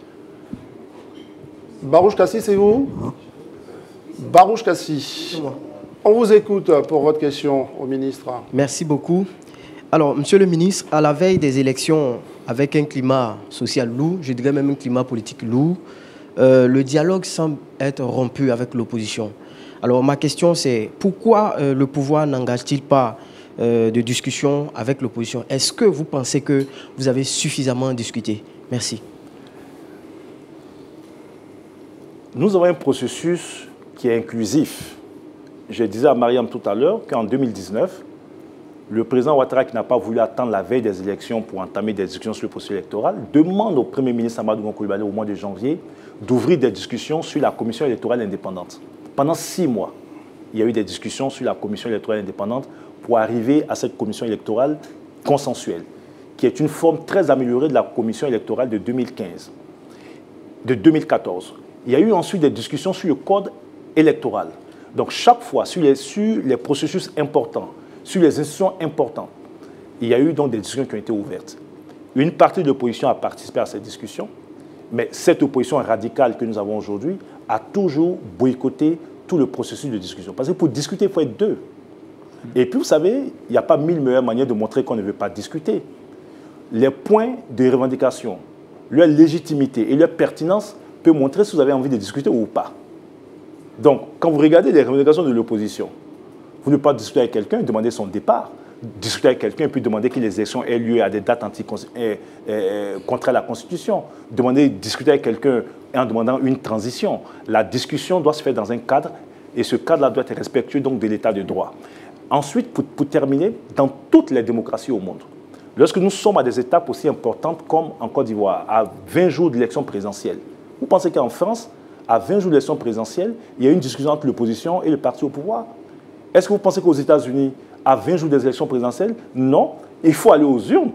Barouche Kassi, c'est vous? Barouche Kassi. On vous écoute pour votre question au ministre. Merci beaucoup. Alors, monsieur le ministre, à la veille des élections, avec un climat social lourd, je dirais même un climat politique lourd, euh, le dialogue semble être rompu avec l'opposition. Alors, ma question, c'est pourquoi euh, le pouvoir n'engage-t-il pas euh, de discussion avec l'opposition? Est-ce que vous pensez que vous avez suffisamment discuté? Merci. Nous avons un processus qui est inclusif. Je disais à Mariam tout à l'heure qu'en deux mille dix-neuf, le président Ouattara, qui n'a pas voulu attendre la veille des élections pour entamer des discussions sur le processus électoral, demande au Premier ministre Amadou Gon Coulibaly au mois de janvier d'ouvrir des discussions sur la commission électorale indépendante. Pendant six mois, il y a eu des discussions sur la commission électorale indépendante pour arriver à cette commission électorale consensuelle, qui est une forme très améliorée de la commission électorale de deux mille quinze, de deux mille quatorze. Il y a eu ensuite des discussions sur le code électoral. Donc chaque fois, sur les, sur les processus importants, sur les institutions importantes, il y a eu donc des discussions qui ont été ouvertes. Une partie de l'opposition a participé à ces discussions, mais cette opposition radicale que nous avons aujourd'hui a toujours boycotté tout le processus de discussion. Parce que pour discuter, il faut être deux. Et puis, vous savez, il n'y a pas mille meilleures manières de montrer qu'on ne veut pas discuter. Les points de revendication, leur légitimité et leur pertinence peuvent montrer si vous avez envie de discuter ou pas. Donc, quand vous regardez les revendications de l'opposition, vous ne pouvez pas discuter avec quelqu'un et demander son départ. Discuter avec quelqu'un et puis demander que les élections aient lieu à des dates anti eh, eh, contre la Constitution. Demander, discuter avec quelqu'un en demandant une transition. La discussion doit se faire dans un cadre et ce cadre-là doit être respectueux donc, de l'état de droit. Ensuite, pour, pour terminer, dans toutes les démocraties au monde, lorsque nous sommes à des étapes aussi importantes comme en Côte d'Ivoire, à vingt jours d'élection présidentielle, vous pensez qu'en France, à vingt jours d'élection présidentielle, il y a une discussion entre l'opposition et le parti au pouvoir? Est-ce que vous pensez qu'aux États-Unis, à vingt jours des élections présidentielles? Non, il faut aller aux urnes.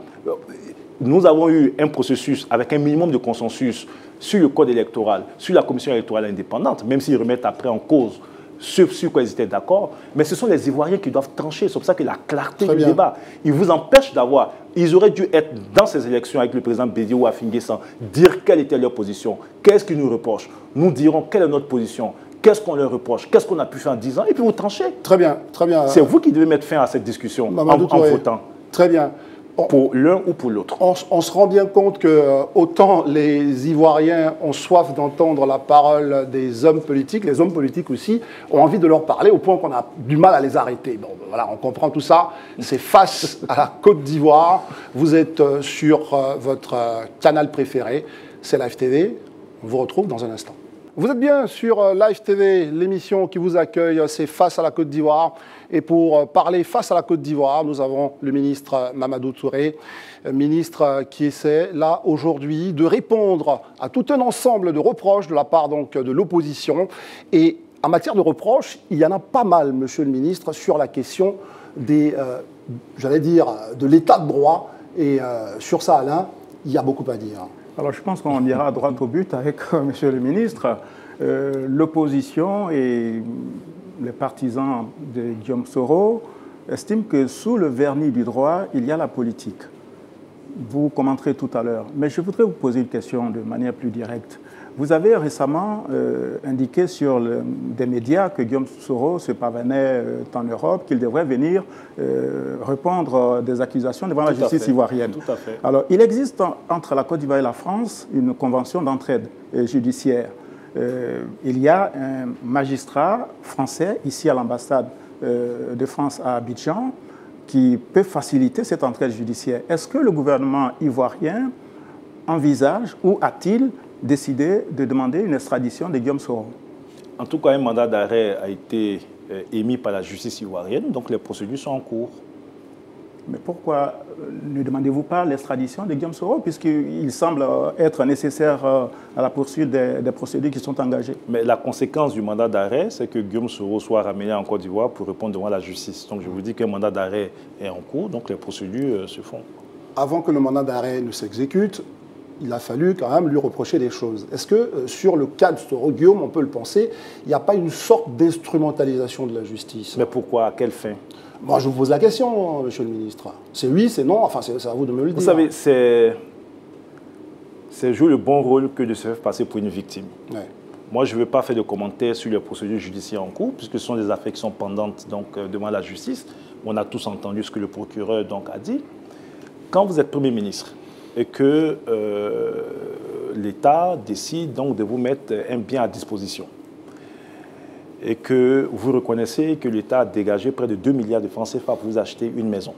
Nous avons eu un processus avec un minimum de consensus sur le code électoral, sur la commission électorale indépendante, même s'ils remettent après en cause ce sur quoi ils étaient d'accord. Mais ce sont les Ivoiriens qui doivent trancher. C'est pour ça que la clarté Très du bien. débat, ils vous empêchent d'avoir... Ils auraient dû être dans ces élections avec le président Bédié ou Afin-Guessan, dire quelle était leur position, qu'est-ce qu'ils nous reprochent. Nous dirons quelle est notre position. Qu'est-ce qu'on leur reproche? Qu'est-ce qu'on a pu faire en dix ans? Et puis vous tranchez. Très bien, très bien. C'est vous qui devez mettre fin à cette discussion en, en votant. Très bien. On, pour l'un ou pour l'autre. On, on se rend bien compte que euh, autant les Ivoiriens ont soif d'entendre la parole des hommes politiques, les hommes politiques aussi ont envie de leur parler au point qu'on a du mal à les arrêter. Bon, voilà, on comprend tout ça. C'est Face à la Côte d'Ivoire. Vous êtes euh, sur euh, votre euh, canal préféré, c'est Live T V. On vous retrouve dans un instant. Vous êtes bien sur Live T V, l'émission qui vous accueille, c'est Face à la Côte d'Ivoire. Et pour parler face à la Côte d'Ivoire, nous avons le ministre Mamadou Touré, ministre qui essaie là aujourd'hui de répondre à tout un ensemble de reproches de la part donc de l'opposition. Et en matière de reproches, il y en a pas mal, monsieur le ministre, sur la question des, euh, j'allais dire, de l'état de droit. Et euh, sur ça, Alain, il y a beaucoup à dire. Alors je pense qu'on ira droit au but avec euh, monsieur le ministre. Euh, L'opposition et les partisans de Guillaume Soro estiment que sous le vernis du droit, il y a la politique. Vous commenterez tout à l'heure. Mais je voudrais vous poser une question de manière plus directe. Vous avez récemment euh, indiqué sur le, des médias que Guillaume Soro se parvenait euh, en Europe, qu'il devrait venir euh, répondre des accusations devant la justice ivoirienne. Tout à fait. Alors, il existe en, entre la Côte d'Ivoire et la France une convention d'entraide euh, judiciaire. Euh, il y a un magistrat français ici à l'ambassade euh, de France à Abidjan qui peut faciliter cette entraide judiciaire. Est-ce que le gouvernement ivoirien envisage ou a-t-il décidé de demander une extradition de Guillaume Soro? En tout cas, un mandat d'arrêt a été euh, émis par la justice ivoirienne, donc les procédures sont en cours. Mais pourquoi ne demandez-vous pas l'extradition de Guillaume Soro, puisqu'il semble être nécessaire à la poursuite des, des procédures qui sont engagées? Mais la conséquence du mandat d'arrêt, c'est que Guillaume Soro soit ramené en Côte d'Ivoire pour répondre devant la justice. Donc je vous dis qu'un mandat d'arrêt est en cours, donc les procédures euh, se font. Avant que le mandat d'arrêt ne s'exécute, il a fallu quand même lui reprocher des choses. Est-ce que euh, sur le cas de Soro Guillaume, on peut le penser, il n'y a pas une sorte d'instrumentalisation de la justice? Mais pourquoi? À quelle fin? Moi, je vous pose la question, monsieur le ministre. C'est oui, c'est non, enfin, c'est à vous de me le dire. Vous savez, c'est jouer le bon rôle que de se faire passer pour une victime. Ouais. Moi, je ne veux pas faire de commentaires sur les procédures judiciaires en cours, puisque ce sont des affaires qui sont pendantes donc, euh, devant la justice. On a tous entendu ce que le procureur donc, a dit. Quand vous êtes Premier ministre et que euh, l'État décide donc, de vous mettre un bien à disposition, et que vous reconnaissez que l'État a dégagé près de deux milliards de francs C F A pour vous acheter une maison.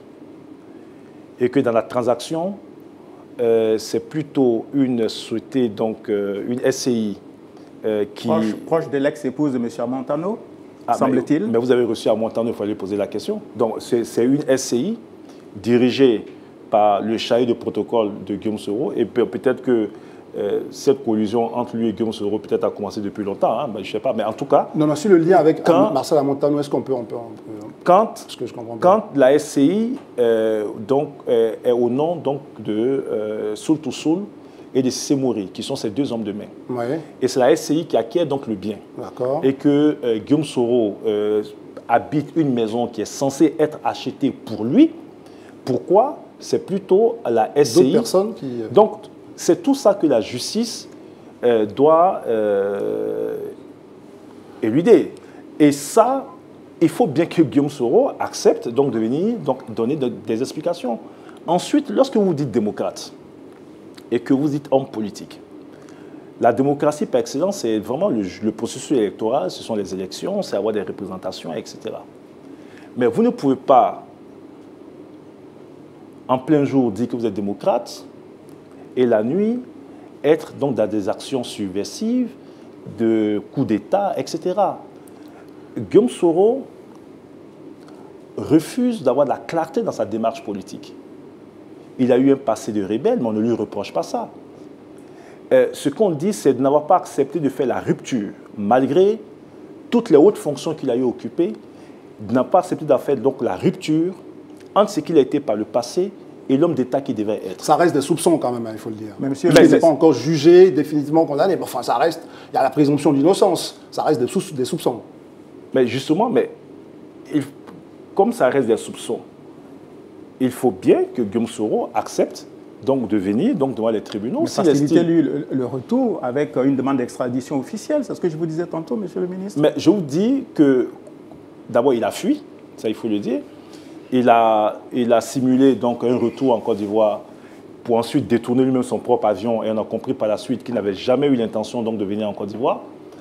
Et que dans la transaction, euh, c'est plutôt une société, donc euh, une S C I euh, qui... Proche, proche de l'ex-épouse de M. Montano, ah, semble-t-il. Mais, mais vous avez reçu à Montano, il fallait poser la question. Donc c'est une S C I dirigée par le chahut de protocole de Guillaume Soro, et peut-être que Euh, cette collusion entre lui et Guillaume Soro peut-être a commencé depuis longtemps, hein, ben, je ne sais pas, mais en tout cas... Non, non, sur le lien avec quand, Marcel Montano, est-ce qu'on peut, on peut, on peut... Quand, Parce que je comprends quand la S C I euh, donc, euh, est au nom donc, de euh, Soul to Soul et de Cissé Mouri, qui sont ces deux hommes de main. Ouais. Et c'est la S C I qui acquiert donc le bien. D'accord. Et que euh, Guillaume Soro euh, habite une maison qui est censée être achetée pour lui. Pourquoi? C'est plutôt la S C I... D'autres personnes qui... Donc, c'est tout ça que la justice euh, doit euh, éludé. Et ça, il faut bien que Guillaume Soro accepte donc de venir donc, donner de, des explications. Ensuite, lorsque vous dites démocrate et que vous dites homme politique, la démocratie par excellence, c'est vraiment le, le processus électoral, ce sont les élections, c'est avoir des représentations, et cetera. Mais vous ne pouvez pas, en plein jour, dire que vous êtes démocrate et la nuit, être donc dans des actions subversives, de coups d'État, et cetera. Guillaume Soro refuse d'avoir de la clarté dans sa démarche politique. Il a eu un passé de rebelle, mais on ne lui reproche pas ça. Euh, ce qu'on dit, c'est de n'avoir pas accepté de faire la rupture, malgré toutes les hautes fonctions qu'il a eu occupées, de n'a pas accepté de faire donc la rupture entre ce qu'il a été par le passé et l'homme d'État qu'il devait être. Ça reste des soupçons quand même, hein, il faut le dire. Mais monsieur, il n'est pas encore jugé, définitivement condamné. Mais enfin, ça reste, il y a la présomption d'innocence. Ça reste des, sou des soupçons. Mais justement, mais il, comme ça reste des soupçons, il faut bien que Guillaume Soro accepte donc de venir donc devant les tribunaux. Mais faciliter lui le, le retour avec une demande d'extradition officielle, c'est ce que je vous disais tantôt, monsieur le ministre. Mais je vous dis que d'abord il a fui, ça il faut le dire. Il a, il a simulé donc un retour en Côte d'Ivoire pour ensuite détourner lui-même son propre avion et on a compris par la suite qu'il n'avait jamais eu l'intention donc de venir en Côte d'Ivoire.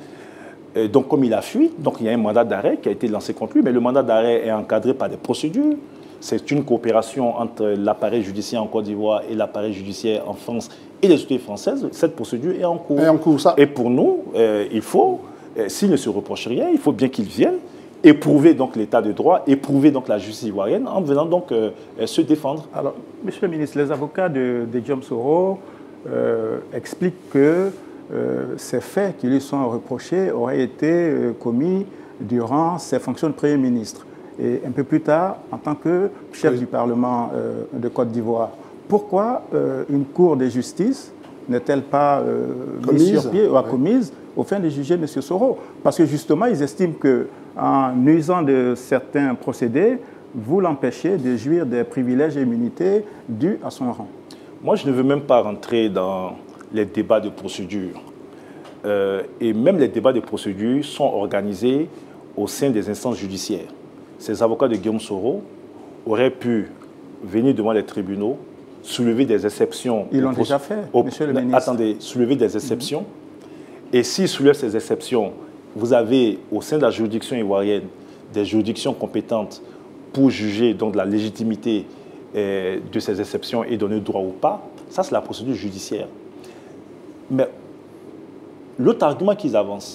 Et donc comme il a fui, donc il y a un mandat d'arrêt qui a été lancé contre lui, mais le mandat d'arrêt est encadré par des procédures. C'est une coopération entre l'appareil judiciaire en Côte d'Ivoire et l'appareil judiciaire en France et les autorités françaises. Cette procédure est en cours. Et, en cours, ça. Et pour nous, euh, il faut, euh, s'il ne se reproche rien, il faut bien qu'il vienne éprouver donc l'état de droit, éprouver donc la justice ivoirienne en venant donc euh, se défendre. Alors, monsieur le ministre, les avocats de, de Guillaume Soro euh, expliquent que euh, ces faits qui lui sont reprochés auraient été euh, commis durant ses fonctions de Premier ministre. Et un peu plus tard, en tant que chef oui. du Parlement euh, de Côte d'Ivoire. Pourquoi euh, une cour de justice n'est-elle pas euh, mise sur pied ou commise au fin de juger M. Soro? Parce que justement, ils estiment qu'en usant de certains procédés, vous l'empêchez de jouir des privilèges et immunités dus à son rang. Moi, je ne veux même pas rentrer dans les débats de procédure. Euh, et même les débats de procédure sont organisés au sein des instances judiciaires. Ces avocats de Guillaume Soro auraient pu venir devant les tribunaux, soulever des exceptions. Ils l'ont déjà fait, au, monsieur le ministre. Attendez, soulever des exceptions. Mm-hmm. Et s'ils soulèvent ces exceptions, vous avez au sein de la juridiction ivoirienne des juridictions compétentes pour juger donc, de la légitimité eh, de ces exceptions et donner droit ou pas. Ça, c'est la procédure judiciaire. Mais l'autre argument qu'ils avancent,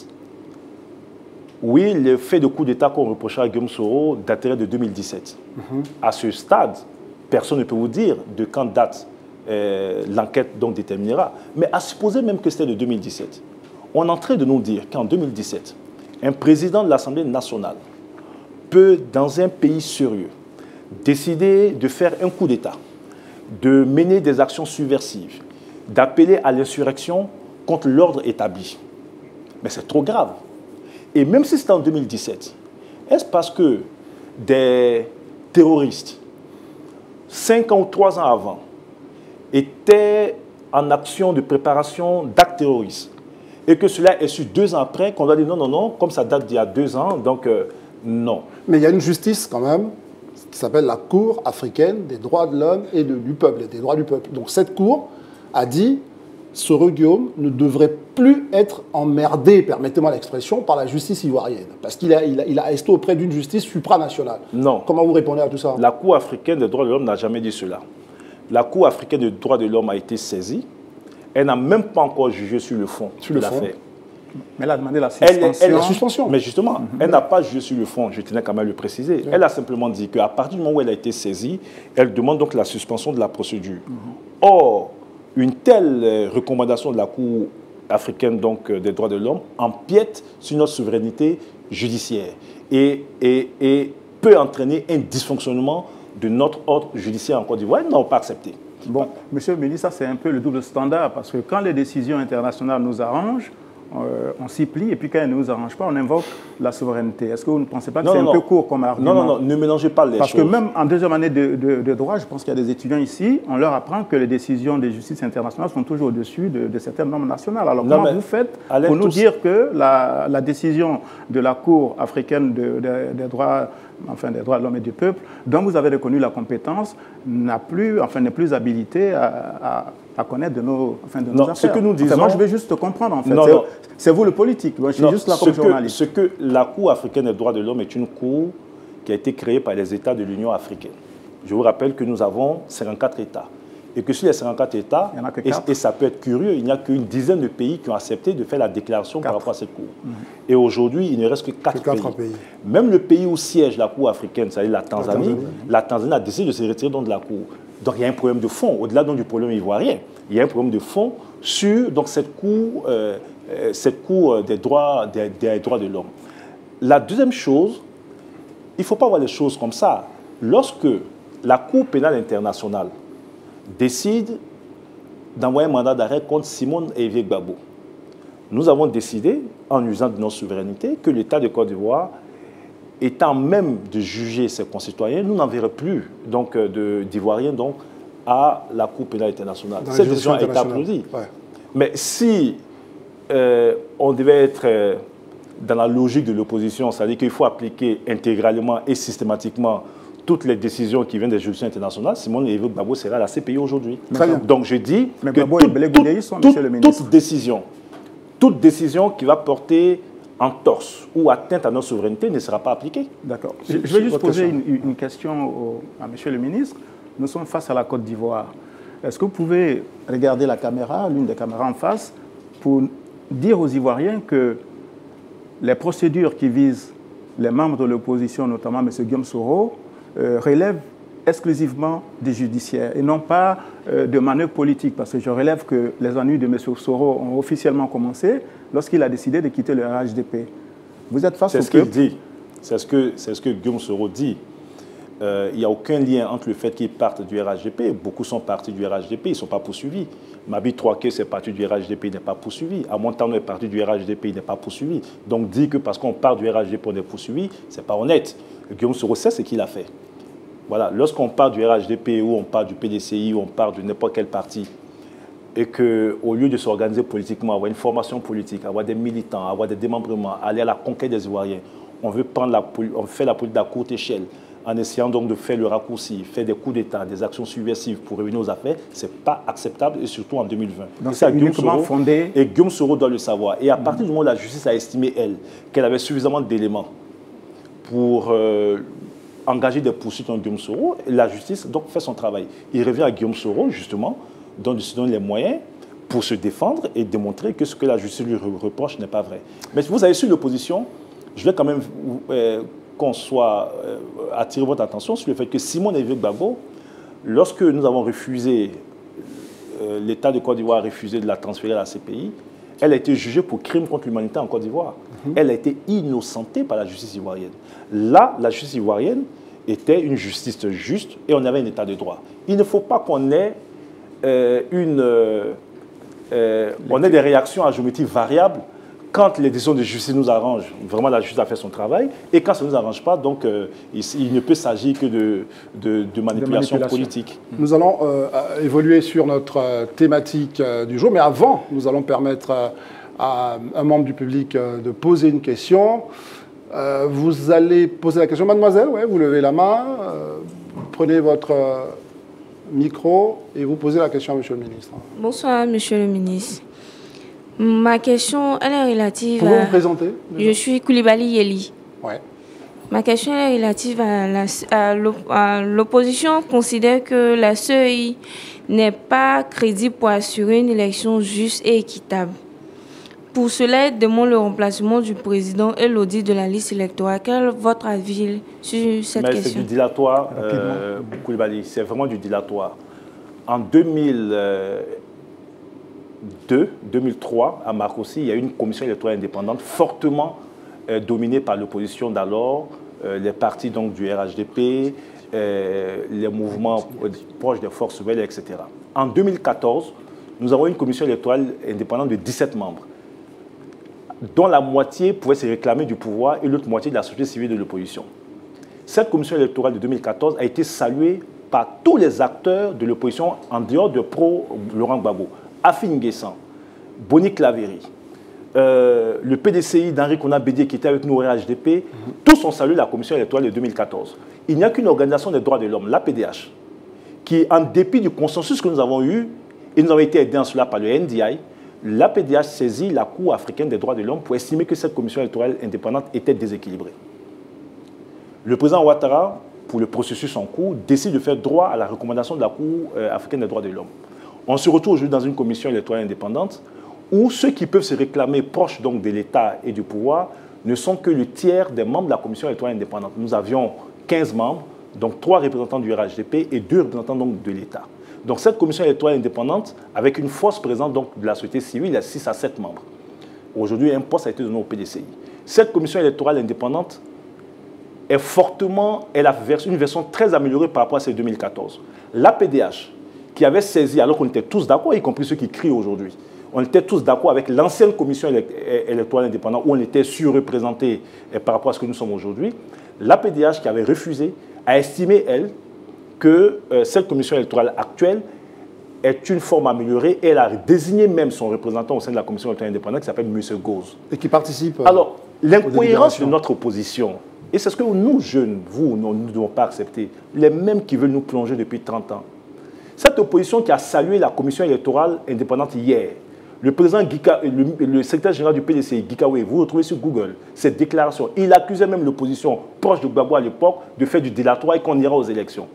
oui, le fait de coup d'État qu'on reprochait à Guillaume Soro daterait de deux mille dix-sept. Mm-hmm. À ce stade, personne ne peut vous dire de quand date euh, l'enquête donc déterminera. Mais à supposer même que c'était de deux mille dix-sept, on est en train de nous dire qu'en deux mille dix-sept, un président de l'Assemblée nationale peut, dans un pays sérieux, décider de faire un coup d'État, de mener des actions subversives, d'appeler à l'insurrection contre l'ordre établi. Mais c'est trop grave. Et même si c'était en deux mille dix-sept, est-ce parce que des terroristes, cinq ans ou trois ans avant, étaient en action de préparation d'actes terroristes et que cela est su deux ans après qu'on doit dire non, non, non, comme ça date d'il y a deux ans, donc euh, non. Mais il y a une justice quand même qui s'appelle la Cour africaine des droits de l'homme et de, du peuple, des droits du peuple. Donc cette Cour a dit Soro Guillaume ne devrait plus être emmerdé, permettez-moi l'expression, par la justice ivoirienne. Parce qu'il a, il a, il a resté auprès d'une justice supranationale. Non. Comment vous répondez à tout ça? La Cour africaine des droits de l'homme n'a jamais dit cela. La Cour africaine des droits de l'homme a été saisie. Elle n'a même pas encore jugé sur le fond sur de l'affaire. Mais elle a demandé la suspension. Elle, elle, la suspension. Mais justement, mm-hmm. elle n'a pas jugé sur le fond, je tenais quand même à le préciser. Oui. Elle a simplement dit qu'à partir du moment où elle a été saisie, elle demande donc la suspension de la procédure. Mm-hmm. Or, une telle recommandation de la Cour africaine donc, des droits de l'homme empiète sur notre souveraineté judiciaire et, et, et peut entraîner un dysfonctionnement de notre ordre judiciaire en Côte d'Ivoire. Ils n'ont pas accepté. Bon, monsieur le ministre, ça c'est un peu le double standard parce que quand les décisions internationales nous arrangent, euh, on s'y plie, et puis quand elle ne nous arrange pas, on invoque la souveraineté. Est-ce que vous ne pensez pas que c'est un non. peu court comme argument? Non, non, non, ne mélangez pas les Parce choses. Parce que même en deuxième année de, de, de droit, je pense qu'il y a des étudiants ici, on leur apprend que les décisions de justice internationale sont toujours au-dessus de, de certaines normes nationales. Alors non, comment vous faites pour nous dire que la, la décision de la Cour africaine de, de, des droits, enfin des droits de l'homme et du peuple, dont vous avez reconnu la compétence, n'a plus, enfin n'est plus habilitée à, à à connaître de nos, enfin de nos non, affaires. Ce que nous disons, enfin, moi, je vais juste comprendre, en fait. C'est vous le politique, moi, je suis non, juste là comme ce journaliste. Que, ce que la Cour africaine des droits de l'homme est une cour qui a été créée par les États de l'Union africaine. Je vous rappelle que nous avons cinquante-quatre États. Et que sur les cinquante-quatre États, et, et ça peut être curieux, il n'y a qu'une dizaine de pays qui ont accepté de faire la déclaration quatre. Par rapport à cette Cour. Mmh. Et aujourd'hui, il ne reste que quatre, que quatre pays. pays. Même le pays où siège la Cour africaine, c'est-à-dire la Tanzanie, la Tanzanie, la Tanzanie a décidé de se retirer donc de la Cour. Donc il y a un problème de fond, au-delà du problème ivoirien. Il y a un problème de fond sur donc, cette Cour, euh, cette cour des, droits, des, des droits de l'homme. La deuxième chose, il ne faut pas voir les choses comme ça. Lorsque la Cour pénale internationale décide d'envoyer un mandat d'arrêt contre Simone Hervé Gbagbo, nous avons décidé, en usant de notre souveraineté, que l'État de Côte d'Ivoire, étant même de juger ses concitoyens, nous n'enverrons plus donc d'Ivoiriens donc à la Cour pénale internationale. Dans Cette décision a été applaudie. Ouais. Mais si euh, on devait être euh, dans la logique de l'opposition, c'est-à-dire qu'il faut appliquer intégralement et systématiquement toutes les décisions qui viennent des juridictions internationales, Simone Hervé Gbagbo sera à la C P I aujourd'hui. Donc je dis Mais que Gbagbo toute, toute, sont, toute, toute décision, toute décision qui va porter en torse ou atteinte à notre souveraineté ne sera pas appliquée. D'accord. Je, je vais juste poser une, une question au, à Monsieur le ministre. Nous sommes face à la Côte d'Ivoire. Est-ce que vous pouvez regarder la caméra, l'une des caméras en face, pour dire aux Ivoiriens que les procédures qui visent les membres de l'opposition, notamment M. Guillaume Soro, euh, relèvent exclusivement des judiciaires et non pas euh, de manœuvres politiques, parce que je relève que les ennuis de M. Soro ont officiellement commencé lorsqu'il a décidé de quitter le R H D P. Vous êtes face au peuple. C'est ce qu'il dit. C'est ce que, c'est ce que Guillaume Soro dit. Euh, il n'y a aucun lien entre le fait qu'ils partent du R H D P. Beaucoup sont partis du R H D P, ils ne sont pas poursuivis. Mabi Troaké, c'est parti du R H D P, il n'est pas poursuivi. Amontano est parti du R H D P, il n'est pas poursuivi. Donc, dire que parce qu'on part du R H D P, on est poursuivi, ce n'est pas honnête. Guillaume Soro sait ce qu'il a fait. Voilà, lorsqu'on part du R H D P ou on part du P D C I ou on part de n'importe quel parti, et qu'au lieu de s'organiser politiquement, avoir une formation politique, avoir des militants, avoir des démembrements, aller à la conquête des Ivoiriens, on veut prendre la, on fait la politique à courte échelle, en essayant donc de faire le raccourci, faire des coups d'État, des actions subversives pour revenir aux affaires, ce n'est pas acceptable, et surtout en deux mille vingt. Donc c'est uniquement fondé... Et Guillaume Soro doit le savoir. Et à partir du moment où la justice a estimé, elle, qu'elle avait suffisamment d'éléments pour euh, engager des poursuites en Guillaume Soro, la justice donc fait son travail. Il revient à Guillaume Soro, justement, dont se donne les moyens pour se défendre et démontrer que ce que la justice lui reproche n'est pas vrai. Mais vous avez su l'opposition, je vais quand même... Euh, qu'on soit euh, attirer votre attention sur le fait que Simone Hervé Gbagbo, lorsque nous avons refusé, euh, l'État de Côte d'Ivoire a refusé de la transférer à la C P I, elle a été jugée pour crime contre l'humanité en Côte d'Ivoire. Mm-hmm. Elle a été innocentée par la justice ivoirienne. Là, la justice ivoirienne était une justice juste et on avait un État de droit. Il ne faut pas qu'on ait euh, une, euh, euh, on ait des réactions à géométrie variable. Quand les décisions de justice nous arrangent, vraiment la justice a fait son travail. Et quand ça ne nous arrange pas, donc euh, il, il ne peut s'agir que de, de, de, manipulation, de manipulation politique. Nous allons euh, évoluer sur notre euh, thématique euh, du jour. Mais avant, nous allons permettre euh, à un membre du public euh, de poser une question. Euh, vous allez poser la question. Mademoiselle, ouais, vous levez la main, euh, prenez votre euh, micro et vous posez la question à Monsieur le ministre. Bonsoir, Monsieur le ministre. Ma question, elle est relative Pouvez-vous à... vous présenter? Je suis Koulibaly Yeli. Ouais. Ma question est relative à l'opposition considère que la C E I n'est pas crédible pour assurer une élection juste et équitable. Pour cela, elle demande le remplacement du président et l'audit de la liste électorale. Quel est votre avis sur cette Mais question? C'est du dilatoire, euh, Koulibaly. C'est vraiment du dilatoire. En deux mille deux, deux mille trois, à Marcoussis, il y a eu une commission électorale indépendante fortement euh, dominée par l'opposition d'alors, euh, les partis donc, du R H D P, euh, les mouvements proches des forces nouvelles, et cetera. En deux mille quatorze, nous avons une commission électorale indépendante de dix-sept membres. dont la moitié pouvait se réclamer du pouvoir et l'autre moitié de la société civile de l'opposition. Cette commission électorale de deux mille quatorze a été saluée par tous les acteurs de l'opposition en dehors de pro-Laurent Gbagbo. Afin N'Guessan, Boni Claveri, euh, le P D C I d'Henri Konan Bédié qui était avec nous au R H D P, mm-hmm. tous ont salué la commission électorale de deux mille quatorze. Il n'y a qu'une organisation des droits de l'homme, l'A P D H, qui, en dépit du consensus que nous avons eu, et nous avons été aidés en cela par le N D I, l'A P D H saisit la Cour africaine des droits de l'homme pour estimer que cette commission électorale indépendante était déséquilibrée. Le président Ouattara, pour le processus en cours, décide de faire droit à la recommandation de la Cour africaine des droits de l'homme. On se retrouve aujourd'hui dans une commission électorale indépendante où ceux qui peuvent se réclamer proches donc de l'État et du pouvoir ne sont que le tiers des membres de la commission électorale indépendante. Nous avions quinze membres, donc trois représentants du R H D P et deux représentants donc de l'État. Donc cette commission électorale indépendante, avec une force présente donc de la société civile, il y a six à sept membres. Aujourd'hui, un poste a été donné au P D C I. Cette commission électorale indépendante est fortement, elle a une version très améliorée par rapport à celle de deux mille quatorze. L'A P D H, qui avait saisi, alors qu'on était tous d'accord, y compris ceux qui crient aujourd'hui, on était tous d'accord avec l'ancienne commission électorale indépendante où on était surreprésenté par rapport à ce que nous sommes aujourd'hui. L'A P D H, qui avait refusé, a estimé, elle, que euh, cette commission électorale actuelle est une forme améliorée et elle a désigné même son représentant au sein de la commission électorale indépendante qui s'appelle M. Gauze. Et qui participe. Euh, Alors, l'incohérence de notre opposition, et c'est ce que nous, jeunes, vous, nous ne devons pas accepter, les mêmes qui veulent nous plonger depuis trente ans. Cette opposition qui a salué la commission électorale indépendante hier, le président Gika, le, le secrétaire général du P D C I, Gikawe, vous retrouvez sur Google cette déclaration. Il accusait même l'opposition proche de Gbagbo à l'époque de faire du délatoire et qu'on ira aux élections.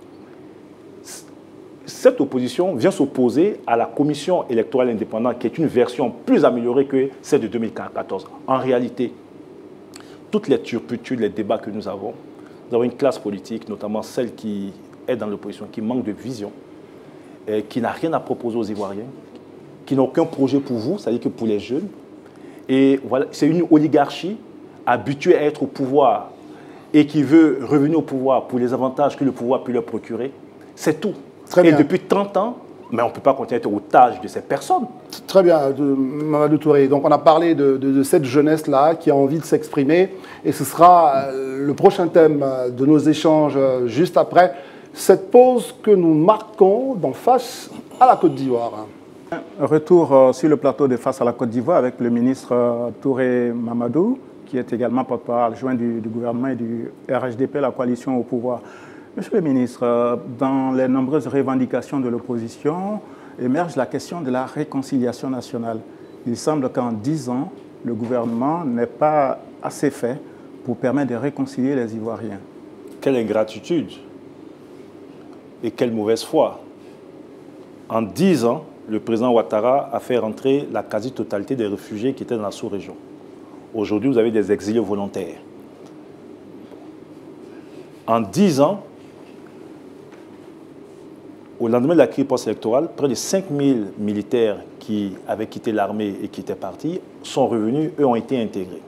Cette opposition vient s'opposer à la commission électorale indépendante qui est une version plus améliorée que celle de deux mille quatorze. En réalité, toutes les turpitudes, les débats que nous avons, nous avons une classe politique, notamment celle qui est dans l'opposition, qui manque de vision, et qui n'a rien à proposer aux Ivoiriens, qui n'a aucun projet pour vous, c'est-à-dire que pour les jeunes. Et voilà, c'est une oligarchie habituée à être au pouvoir et qui veut revenir au pouvoir pour les avantages que le pouvoir peut leur procurer. C'est tout. Très et bien. Depuis trente ans, mais on ne peut pas continuer à être otage de ces personnes. Très bien, de, Mamadou Touré. Donc on a parlé de, de, de cette jeunesse-là qui a envie de s'exprimer. Et ce sera le prochain thème de nos échanges juste après cette pause que nous marquons dans Face à la Côte d'Ivoire. Retour sur le plateau de Face à la Côte d'Ivoire avec le ministre Touré Mamadou, qui est également porte-parole adjoint du, du gouvernement et du R H D P, la coalition au pouvoir. Monsieur le ministre, dans les nombreuses revendications de l'opposition, émerge la question de la réconciliation nationale. Il semble qu'en dix ans, le gouvernement n'ait pas assez fait pour permettre de réconcilier les Ivoiriens. Quelle ingratitude et quelle mauvaise foi. En dix ans, le président Ouattara a fait rentrer la quasi-totalité des réfugiés qui étaient dans la sous-région. Aujourd'hui, vous avez des exilés volontaires. En dix ans, au lendemain de la crise post-électorale, près de cinq mille militaires qui avaient quitté l'armée et qui étaient partis sont revenus, eux ont été intégrés.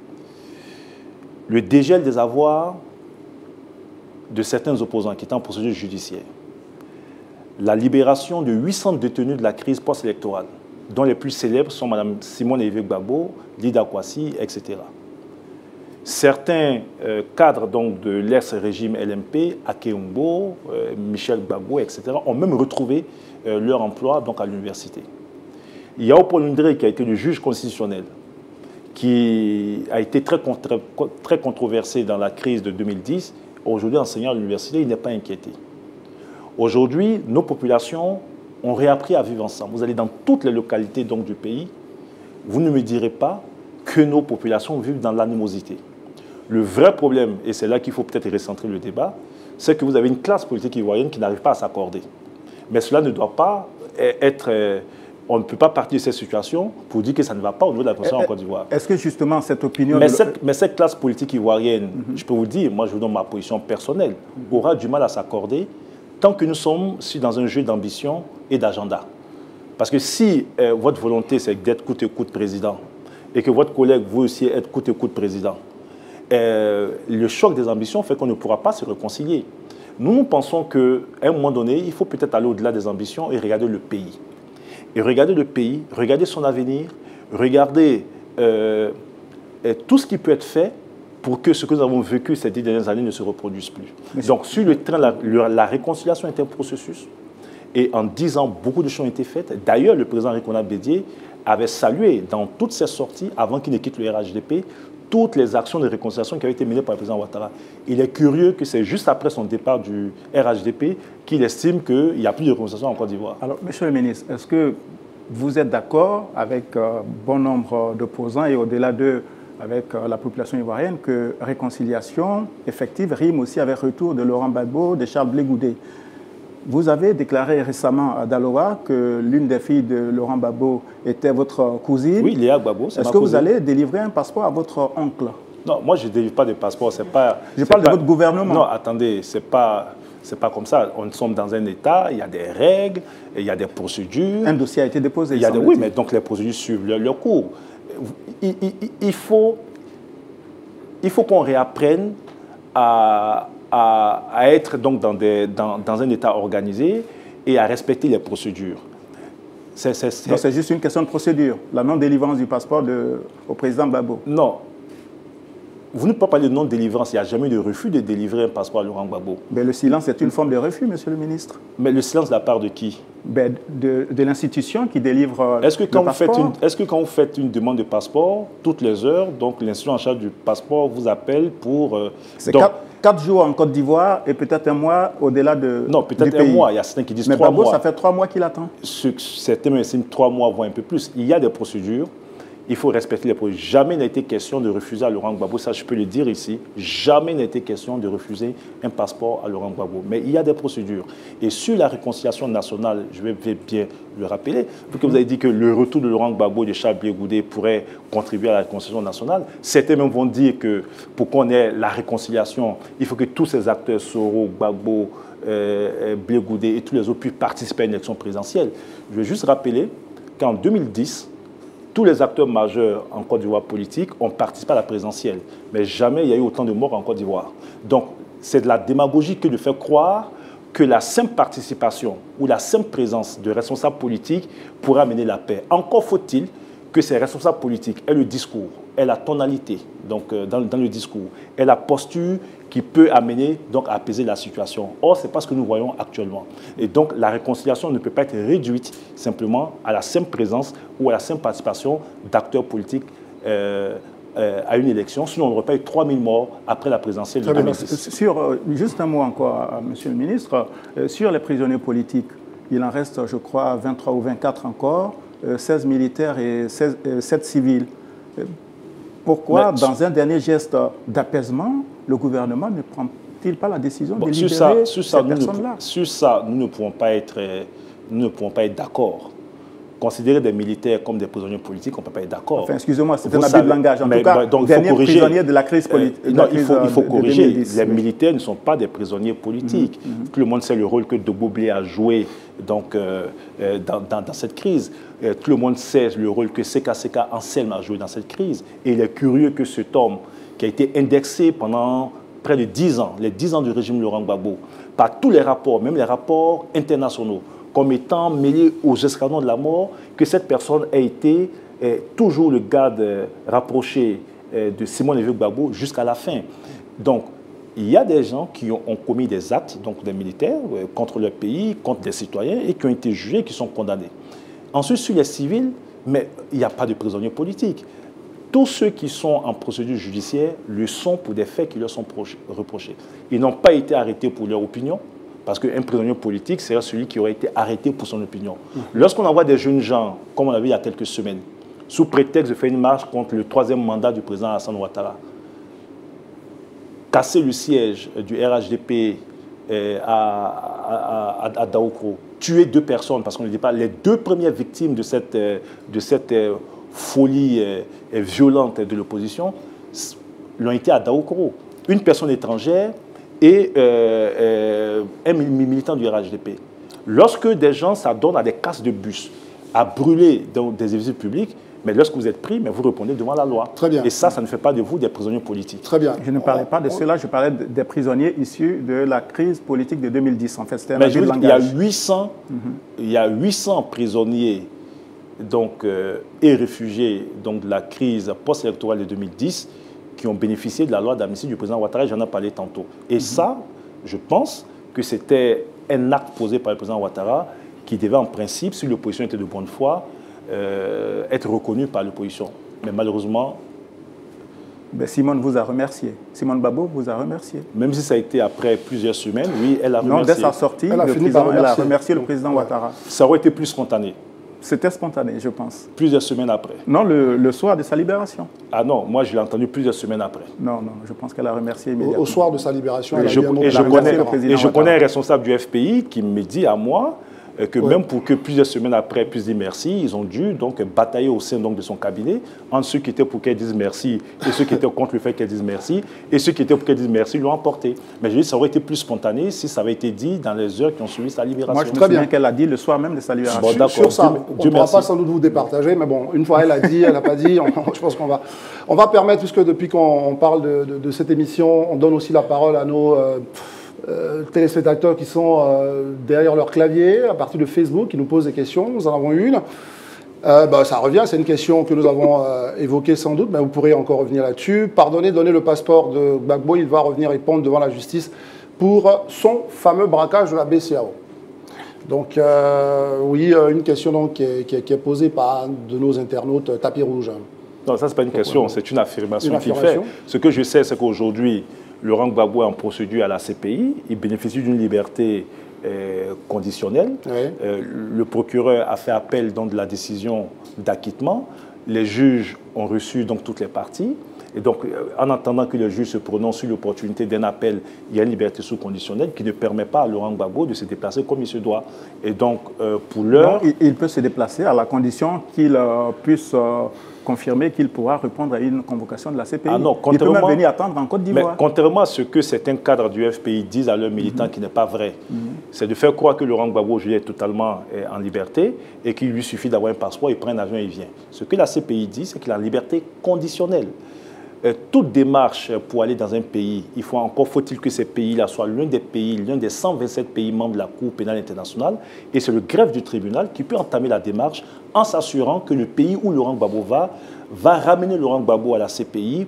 Le dégel des avoirs de certains opposants qui étaient en procédure judiciaire. La libération de huit cents détenus de la crise post-électorale, dont les plus célèbres sont Mme Simone Veil Gbagbo, Lida Kwasi, et cetera. Certains euh, cadres donc, de l'ex-régime L M P, Akeumbo, euh, Michel Gbagbo, et cetera, ont même retrouvé euh, leur emploi donc, à l'université. Il y a Paul Ndré qui a été le juge constitutionnel, qui a été très, contre, très controversé dans la crise de deux mille dix. Aujourd'hui, enseignant à l'université, il n'est pas inquiété. Aujourd'hui, nos populations ont réappris à vivre ensemble. Vous allez dans toutes les localités donc, du pays, vous ne me direz pas que nos populations vivent dans l'animosité. Le vrai problème, et c'est là qu'il faut peut-être recentrer le débat, c'est que vous avez une classe politique ivoirienne qui n'arrive pas à s'accorder. Mais cela ne doit pas être... On ne peut pas partir de cette situation pour dire que ça ne va pas au niveau de la position en Côte d'Ivoire. Est-ce que justement cette opinion... Mais, de... cette, mais cette classe politique ivoirienne, mm-hmm. je peux vous dire, moi je vous donne ma position personnelle, mm-hmm. aura du mal à s'accorder tant que nous sommes si dans un jeu d'ambition et d'agenda. Parce que si euh, votre volonté c'est d'être coûte et coûte président, et que votre collègue veut aussi être coûte et coûte président, euh, le choc des ambitions fait qu'on ne pourra pas se réconcilier. Nous, nous pensons qu'à un moment donné, il faut peut-être aller au-delà des ambitions et regarder le pays. Et regarder le pays, regarder son avenir, regarder euh, tout ce qui peut être fait pour que ce que nous avons vécu ces dix dernières années ne se reproduise plus. Mais donc, sur le train, la, la réconciliation est un processus. Et en dix ans, beaucoup de choses ont été faites. D'ailleurs, le président Ricona Bédié avait salué dans toutes ses sorties, avant qu'il ne quitte le R H D P, toutes les actions de réconciliation qui avaient été menées par le président Ouattara. Il est curieux que c'est juste après son départ du R H D P qu'il estime qu'il n'y a plus de réconciliation en Côte d'Ivoire. Alors, monsieur le ministre, est-ce que vous êtes d'accord avec euh, bon nombre d'opposants et au-delà d'eux, avec euh, la population ivoirienne, que réconciliation effective rime aussi avec retour de Laurent Gbagbo, de Charles Blé Goudé? Vous avez déclaré récemment à Daloa que l'une des filles de Laurent Gbagbo était votre cousine. Oui, Léa Gbagbo, c'est ma Est-ce que cousine. Vous allez délivrer un passeport à votre oncle? Non, moi je ne délivre pas de passeport. C'est pas. Je parle pas, de votre gouvernement. Non, attendez, c'est pas. C'est pas comme ça. On sommes dans un État, il y a des règles, il y a des procédures. Un dossier a été déposé. Il y a des, oui, mais donc les procédures suivent leur, leur cours. Il, il, il faut, il faut qu'on réapprenne à, à, à être donc dans, des, dans, dans un État organisé et à respecter les procédures. C'est juste une question de procédure, la non-délivrance du passeport de, au président Gbagbo. Non. Vous ne pouvez pas parler de non-délivrance. Il n'y a jamais eu de refus de délivrer un passeport à Laurent Gbagbo. Mais le silence est une forme de refus, monsieur le ministre. Mais le silence de la part de qui? Ben, de, de l'institution qui délivre est-ce que, quand le vous faites passeport. Est-ce que quand vous faites une demande de passeport, toutes les heures, donc l'institution en charge du passeport vous appelle pour... Euh, C'est quatre, quatre jours en Côte d'Ivoire et peut-être un mois au-delà de Non, peut-être un mois. Il y a certains qui disent Mais trois Gbagbo, mois. ça fait trois mois qu'il attend. Certains m'estiment trois mois, voire un peu plus. Il y a des procédures. Il faut respecter les procédures. Jamais n'a été question de refuser à Laurent Gbagbo, ça je peux le dire ici, jamais n'a été question de refuser un passeport à Laurent Gbagbo. Mais il y a des procédures. Et sur la réconciliation nationale, je vais bien le rappeler, vu que vous avez dit que le retour de Laurent Gbagbo et de Charles Blé Goudé pourrait contribuer à la réconciliation nationale, certains même vont dire que pour qu'on ait la réconciliation, il faut que tous ces acteurs, Soro, Gbagbo, euh, Blé Goudé et tous les autres puissent participer à une élection présidentielle. Je vais juste rappeler qu'en deux mille dix, tous les acteurs majeurs en Côte d'Ivoire politique ont participé à la présidentielle. Mais jamais il y a eu autant de morts en Côte d'Ivoire. Donc, c'est de la démagogie que de faire croire que la simple participation ou la simple présence de responsables politiques pourrait amener la paix. Encore faut-il que ces responsables politiques aient le discours, aient la tonalité donc, euh, dans, dans le discours, aient la posture qui peut amener donc, à apaiser la situation. Or, ce n'est pas ce que nous voyons actuellement. Et donc, la réconciliation ne peut pas être réduite simplement à la simple présence ou à la simple participation d'acteurs politiques euh, euh, à une élection. Sinon, on n'aurait pas eu trois mille morts après la présidentielle de deux mille dix. Sur, euh, juste un mot encore, euh, monsieur le ministre. Euh, sur les prisonniers politiques, il en reste, je crois, vingt-trois ou vingt-quatre encore, euh, seize militaires et seize, euh, sept civils. Euh, Pourquoi, Mais, dans un dernier geste d'apaisement, le gouvernement ne prend-il pas la décision bon, de libérer ça, ces personnes-là? Sur ça, nous ne pouvons pas être, nous ne pouvons pas être d'accord. Considérer des militaires comme des prisonniers politiques, on ne peut pas être d'accord. Enfin, excusez-moi, c'est un abus de langage. En mais, tout cas, donc, dernier prisonnier de la crise politique. Euh, non, il faut, il faut corriger. Les militaires ne sont pas des prisonniers politiques. Mm-hmm. Tout le monde sait le rôle que Dogbo Blé a joué donc, euh, dans, dans, dans cette crise. Euh, tout le monde sait le rôle que Seka Seka Anselme a joué dans cette crise. Et il est curieux que cet homme, qui a été indexé pendant près de dix ans, les dix ans du régime Laurent Gbagbo, par tous les rapports, même les rapports internationaux, comme étant mêlé aux escadrons de la mort, que cette personne ait été eh, toujours le garde eh, rapproché eh, de Simon Lévesque Gbagbo jusqu'à la fin. Donc, il y a des gens qui ont, ont commis des actes, donc des militaires, eh, contre leur pays, contre des citoyens, et qui ont été jugés, qui sont condamnés. Ensuite, sur les civils, mais il n'y a pas de prisonniers politiques. Tous ceux qui sont en procédure judiciaire le sont pour des faits qui leur sont reprochés. Ils n'ont pas été arrêtés pour leur opinion, parce qu'un prisonnier politique, c'est celui qui aurait été arrêté pour son opinion. Mmh. Lorsqu'on envoie des jeunes gens, comme on l'a vu il y a quelques semaines, sous prétexte de faire une marche contre le troisième mandat du président Alassane Ouattara, casser le siège du R H D P eh, à, à, à, à Daoukro, tuer deux personnes, parce qu'on ne dit pas, les deux premières victimes de cette, de cette folie eh, violente de l'opposition l'ont été à Daoukro. Une personne étrangère et euh, euh, un militant du R H D P. Lorsque des gens s'adonnent à des casses de bus, à brûler dans des édifices publics, mais lorsque vous êtes pris, mais vous répondez devant la loi. Très bien. Et ça, ça ne fait pas de vous des prisonniers politiques. Très bien. Je ne parlais pas de cela, je parlais des prisonniers issus de la crise politique de deux mille dix. En fait, c'était un abus de langage. Il y a huit cents, mm-hmm. il y a huit cents prisonniers donc, euh, et réfugiés donc, de la crise post-électorale de deux mille dix qui ont bénéficié de la loi d'amnistie du président Ouattara, j'en ai parlé tantôt. Et mm-hmm. ça, je pense que c'était un acte posé par le président Ouattara qui devait en principe, si l'opposition était de bonne foi, euh, être reconnue par l'opposition. Mais malheureusement... Ben Simone vous a remercié. Simone Babo vous a remercié. Même si ça a été après plusieurs semaines, oui, elle a remercié. Non, dès sa sortie, elle a, le président, elle a remercié le président Ouattara. Ça aurait été plus spontané. C'était spontané, je pense. Plusieurs semaines après. Non, le, le soir de sa libération. Ah non, moi je l'ai entendu plusieurs semaines après. Non, non, je pense qu'elle a remercié immédiatement. Au, au soir de sa libération, elle et a je, dit un mot et je connais, le président et je Ouattara. connais un responsable du F P I qui me dit à moi que oui. même pour que plusieurs semaines après elle puisse dire merci, ils ont dû donc batailler au sein donc, de son cabinet entre ceux qui étaient pour qu'elle dise merci et ceux qui étaient contre le fait qu'elle dise merci et ceux qui étaient pour qu'elle dise merci l'ont emporté. Mais je dis ça aurait été plus spontané si ça avait été dit dans les heures qui ont suivi sa libération. Moi je me Très souviens bien qu'elle a dit le soir même de sa libération. Bon, sur, sur ça, Dieu, on ne pourra pas sans doute vous départager, mais bon, une fois elle a dit, elle n'a pas dit, on, je pense qu'on va, on va permettre, puisque depuis qu'on parle de, de, de cette émission, on donne aussi la parole à nos... Euh, Euh, téléspectateurs qui sont euh, derrière leur clavier, à partir de Facebook, qui nous posent des questions. Nous en avons une. Euh, bah, ça revient, c'est une question que nous avons euh, évoquée sans doute, mais vous pourrez encore revenir là-dessus. Pardonnez, donnez le passeport de Gbagbo, il va revenir répondre devant la justice pour son fameux braquage de la B C A O. Donc, euh, oui, une question donc, qui, est, qui, est, qui est posée par un de nos internautes, tapis rouge. Non, ça, ce n'est pas une question, c'est une affirmation qu'il fait. Ce que je sais, c'est qu'aujourd'hui, Laurent Gbagbo est en procédure à la C P I, il bénéficie d'une liberté euh, conditionnelle. Oui. Euh, le procureur a fait appel donc, de la décision d'acquittement. Les juges ont reçu donc, toutes les parties. Et donc, euh, en attendant que le juge se prononce sur l'opportunité d'un appel, il y a une liberté sous conditionnelle qui ne permet pas à Laurent Gbagbo de se déplacer comme il se doit. Et donc, euh, pour l'heure... Il, il peut se déplacer à la condition qu'il euh, puisse... Euh, confirmer qu'il pourra répondre à une convocation de la C P I. Ah non, il peut même venir attendre en Côte d'Ivoire. Mais contrairement à ce que certains cadres du F P I disent à leurs militants, mm-hmm. qui n'est pas vrai, mm-hmm. c'est de faire croire que Laurent Gbagbo aujourd'hui est totalement eh, en liberté et qu'il lui suffit d'avoir un passeport, il prend un avion et il vient. Ce que la C P I dit, c'est qu'il a une liberté conditionnelle. Euh, toute démarche pour aller dans un pays, il faut encore faut-il que ces pays-là soient l'un des pays, l'un des cent vingt-sept pays membres de la Cour pénale internationale, et c'est le greffe du tribunal qui peut entamer la démarche en s'assurant que le pays où Laurent Gbagbo va, va ramener Laurent Gbagbo à la C P I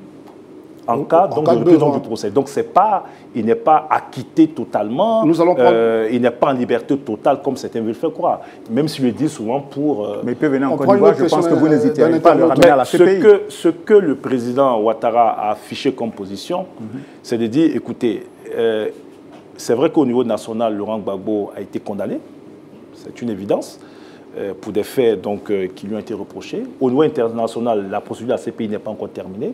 en cas, en donc, cas de reprise du procès. Donc, c'est pas, il n'est pas acquitté totalement, Nous allons prendre... euh, il n'est pas en liberté totale comme certains veulent faire croire, même s'il le dit souvent pour... Euh, Mais il peut venir en Côte d'Ivoire, je pense que vous n'hésitez pas à le ramener à la C P I. Ce que, ce que le président Ouattara a affiché comme position, mm-hmm. c'est de dire, écoutez, euh, c'est vrai qu'au niveau national, Laurent Gbagbo a été condamné, c'est une évidence, euh, pour des faits donc, euh, qui lui ont été reprochés. Au niveau international, la procédure de la C P I n'est pas encore terminée.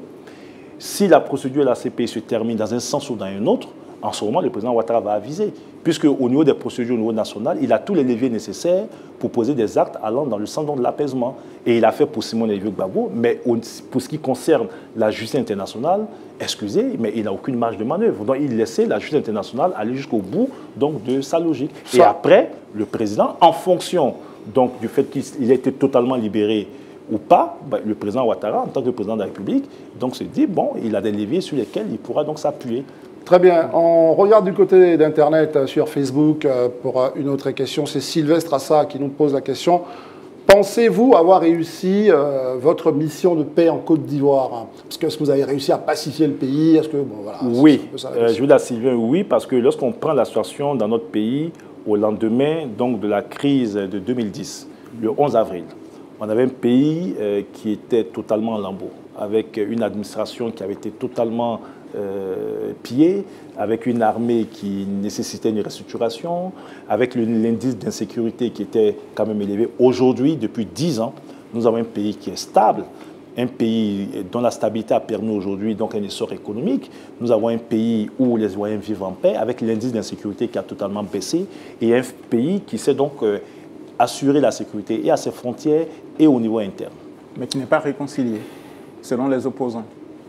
Si la procédure de la C P I se termine dans un sens ou dans un autre, en ce moment, le président Ouattara va aviser. Puisque au niveau des procédures au niveau national, il a tous les leviers nécessaires pour poser des actes allant dans le sens de l'apaisement. Et il a fait pour Simone Gbagbo, mais pour ce qui concerne la justice internationale, excusez, mais il n'a aucune marge de manœuvre. Donc il laissait la justice internationale aller jusqu'au bout donc, de sa logique. Ça. Et après, le président, en fonction donc, du fait qu'il a été totalement libéré, ou pas, ben, le président Ouattara, en tant que président de la République, donc se dit, bon, il a des leviers sur lesquels il pourra donc s'appuyer. Très bien. On regarde du côté d'Internet, sur Facebook, pour une autre question. C'est Sylvestre Assa qui nous pose la question. Pensez-vous avoir réussi euh, votre mission de paix en Côte d'Ivoire? Parce que est-ce que vous avez réussi à pacifier le pays? Est-ce que, bon, voilà, oui, euh, je veux dire, Sylvain, oui, parce que lorsqu'on prend la situation dans notre pays au lendemain donc, de la crise de deux mille dix, le onze avril, on avait un pays euh, qui était totalement en lambeaux, avec une administration qui avait été totalement euh, pillée, avec une armée qui nécessitait une restructuration, avec l'indice d'insécurité qui était quand même élevé. Aujourd'hui, depuis dix ans, nous avons un pays qui est stable, un pays dont la stabilité a permis aujourd'hui donc un essor économique. Nous avons un pays où les citoyens vivent en paix, avec l'indice d'insécurité qui a totalement baissé, et un pays qui s'est donc... Euh, assurer la sécurité et à ses frontières et au niveau interne. Mais qui n'est pas réconcilié, selon les opposants.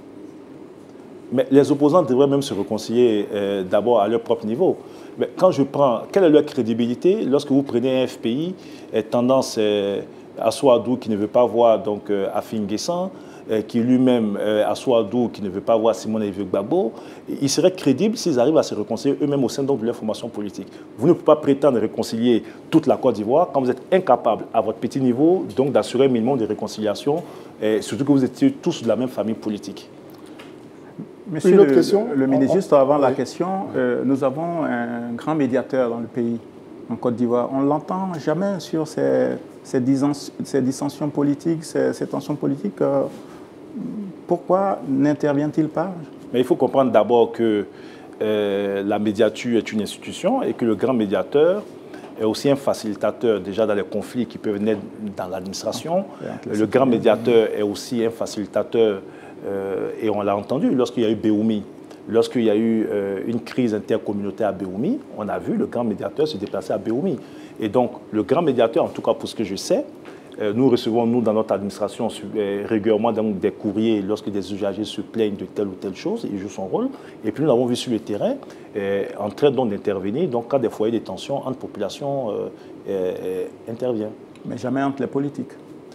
Mais les opposants devraient même se réconcilier euh, d'abord à leur propre niveau. Mais quand je prends, quelle est leur crédibilité lorsque vous prenez un F P I, euh, tendance euh, à Souadou qui ne veut pas voir donc, euh, Afin Guessan, euh, qui lui-même euh, à Souadou, qui ne veut pas voir Simone Veil Gbagbo, ils seraient crédibles s'ils arrivent à se réconcilier eux-mêmes au sein donc, de leur formation politique. Vous ne pouvez pas prétendre réconcilier toute la Côte d'Ivoire quand vous êtes incapable, à votre petit niveau, donc d'assurer un minimum de réconciliation, et surtout que vous étiez tous de la même famille politique. Monsieur Une autre le, question le ministre, juste avant oui. la question, euh, nous avons un grand médiateur dans le pays, en Côte d'Ivoire. On ne l'entend jamais sur ces, ces, ces dissensions politiques, ces, ces tensions politiques. Euh, pourquoi n'intervient-il pas? Mais il faut comprendre d'abord que euh, la médiature est une institution et que le grand médiateur est aussi un facilitateur déjà dans les conflits qui peuvent naître dans l'administration. Le grand médiateur est aussi un facilitateur, euh, et on l'a entendu, lorsqu'il y a eu Béoumi, lorsqu'il y a eu euh, une crise intercommunautaire à Béoumi, on a vu le grand médiateur se déplacer à Béoumi. Et donc, le grand médiateur, en tout cas pour ce que je sais, euh, nous recevons, nous, dans notre administration, euh, régulièrement donc, des courriers lorsque des usagers se plaignent de telle ou telle chose, il joue son rôle. Et puis, nous l'avons vu sur le terrain, euh, en train donc d'intervenir, donc quand des foyers de tension entre populations euh, euh, intervient. Mais jamais entre les politiques.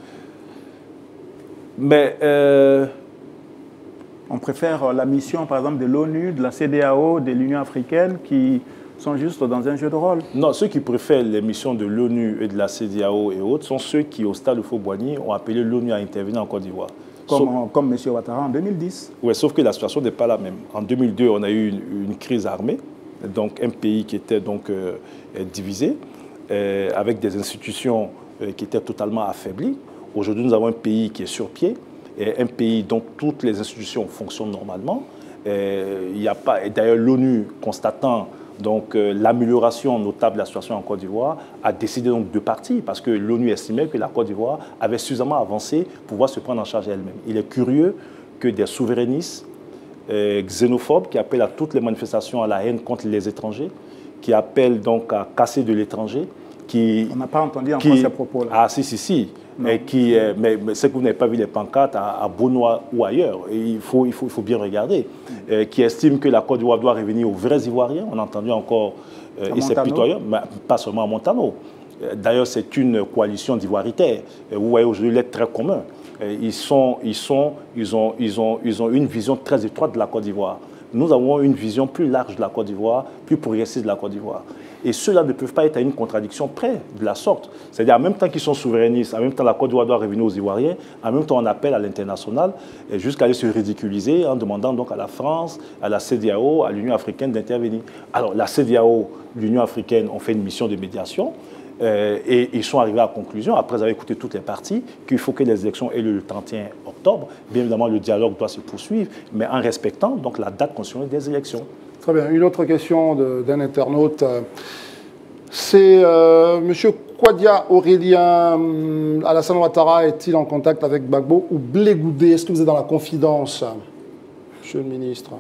Mais... Euh, On préfère la mission, par exemple, de l'ONU, de la C E D E A O, de l'Union africaine, qui sont juste dans un jeu de rôle. Non, ceux qui préfèrent les missions de l'ONU et de la C E D E A O et autres sont ceux qui, au stade de Faux-Boigny, ont appelé l'ONU à intervenir en Côte d'Ivoire. Comme, sauf, comme M. Ouattara en deux mille dix. Oui, sauf que la situation n'est pas la même. En deux mille deux, on a eu une, une crise armée, donc un pays qui était donc, euh, divisé, euh, avec des institutions euh, qui étaient totalement affaiblies. Aujourd'hui, nous avons un pays qui est sur pied. Un pays dont toutes les institutions fonctionnent normalement. Euh, il y a pas, et d'ailleurs, l'ONU, constatant donc, euh, l'amélioration notable de la situation en Côte d'Ivoire, a décidé donc de partir parce que l'ONU estimait que la Côte d'Ivoire avait suffisamment avancé pour pouvoir se prendre en charge elle-même. Il est curieux que des souverainistes euh, xénophobes qui appellent à toutes les manifestations à la haine contre les étrangers, qui appellent donc à casser de l'étranger, qui... On n'a pas entendu encore qui, ces propos-là. Ah si, si, si. Et qui, mais, mais c'est que vous n'avez pas vu les pancartes à, à Beaunois ou ailleurs. Et il, faut, il, faut, il faut bien regarder. Euh, qui estime que la Côte d'Ivoire doit revenir aux vrais Ivoiriens. On a entendu encore, euh, et c'est plutôt ailleurs, mais pas seulement à Montano. Euh, D'ailleurs, c'est une coalition d'ivoiritaires. Vous voyez aujourd'hui l'être très commun. Euh, ils, sont, ils, sont, ils, ont, ils, ont, ils ont une vision très étroite de la Côte d'Ivoire. Nous avons une vision plus large de la Côte d'Ivoire, plus progressiste de la Côte d'Ivoire. Et ceux-là ne peuvent pas être à une contradiction près de la sorte. C'est-à-dire, en même temps qu'ils sont souverainistes, en même temps la Côte d'Ivoire doit revenir aux Ivoiriens, en même temps on appelle à l'international jusqu'à aller se ridiculiser en demandant donc à la France, à la C E D E A O, à l'Union africaine d'intervenir. Alors la C E D E A O, l'Union africaine ont fait une mission de médiation euh, et ils sont arrivés à la conclusion, après avoir écouté toutes les parties, qu'il faut que les élections aient lieu le trente et un octobre. Bien évidemment, le dialogue doit se poursuivre, mais en respectant donc la date constitutionnelle des élections. Très bien. Une autre question d'un internaute. C'est euh, M. Kwadia Aurélien Alassane Ouattara est-il en contact avec Gbagbo ou Blé Goudé? Est-ce que vous êtes dans la confidence, Monsieur le ministre?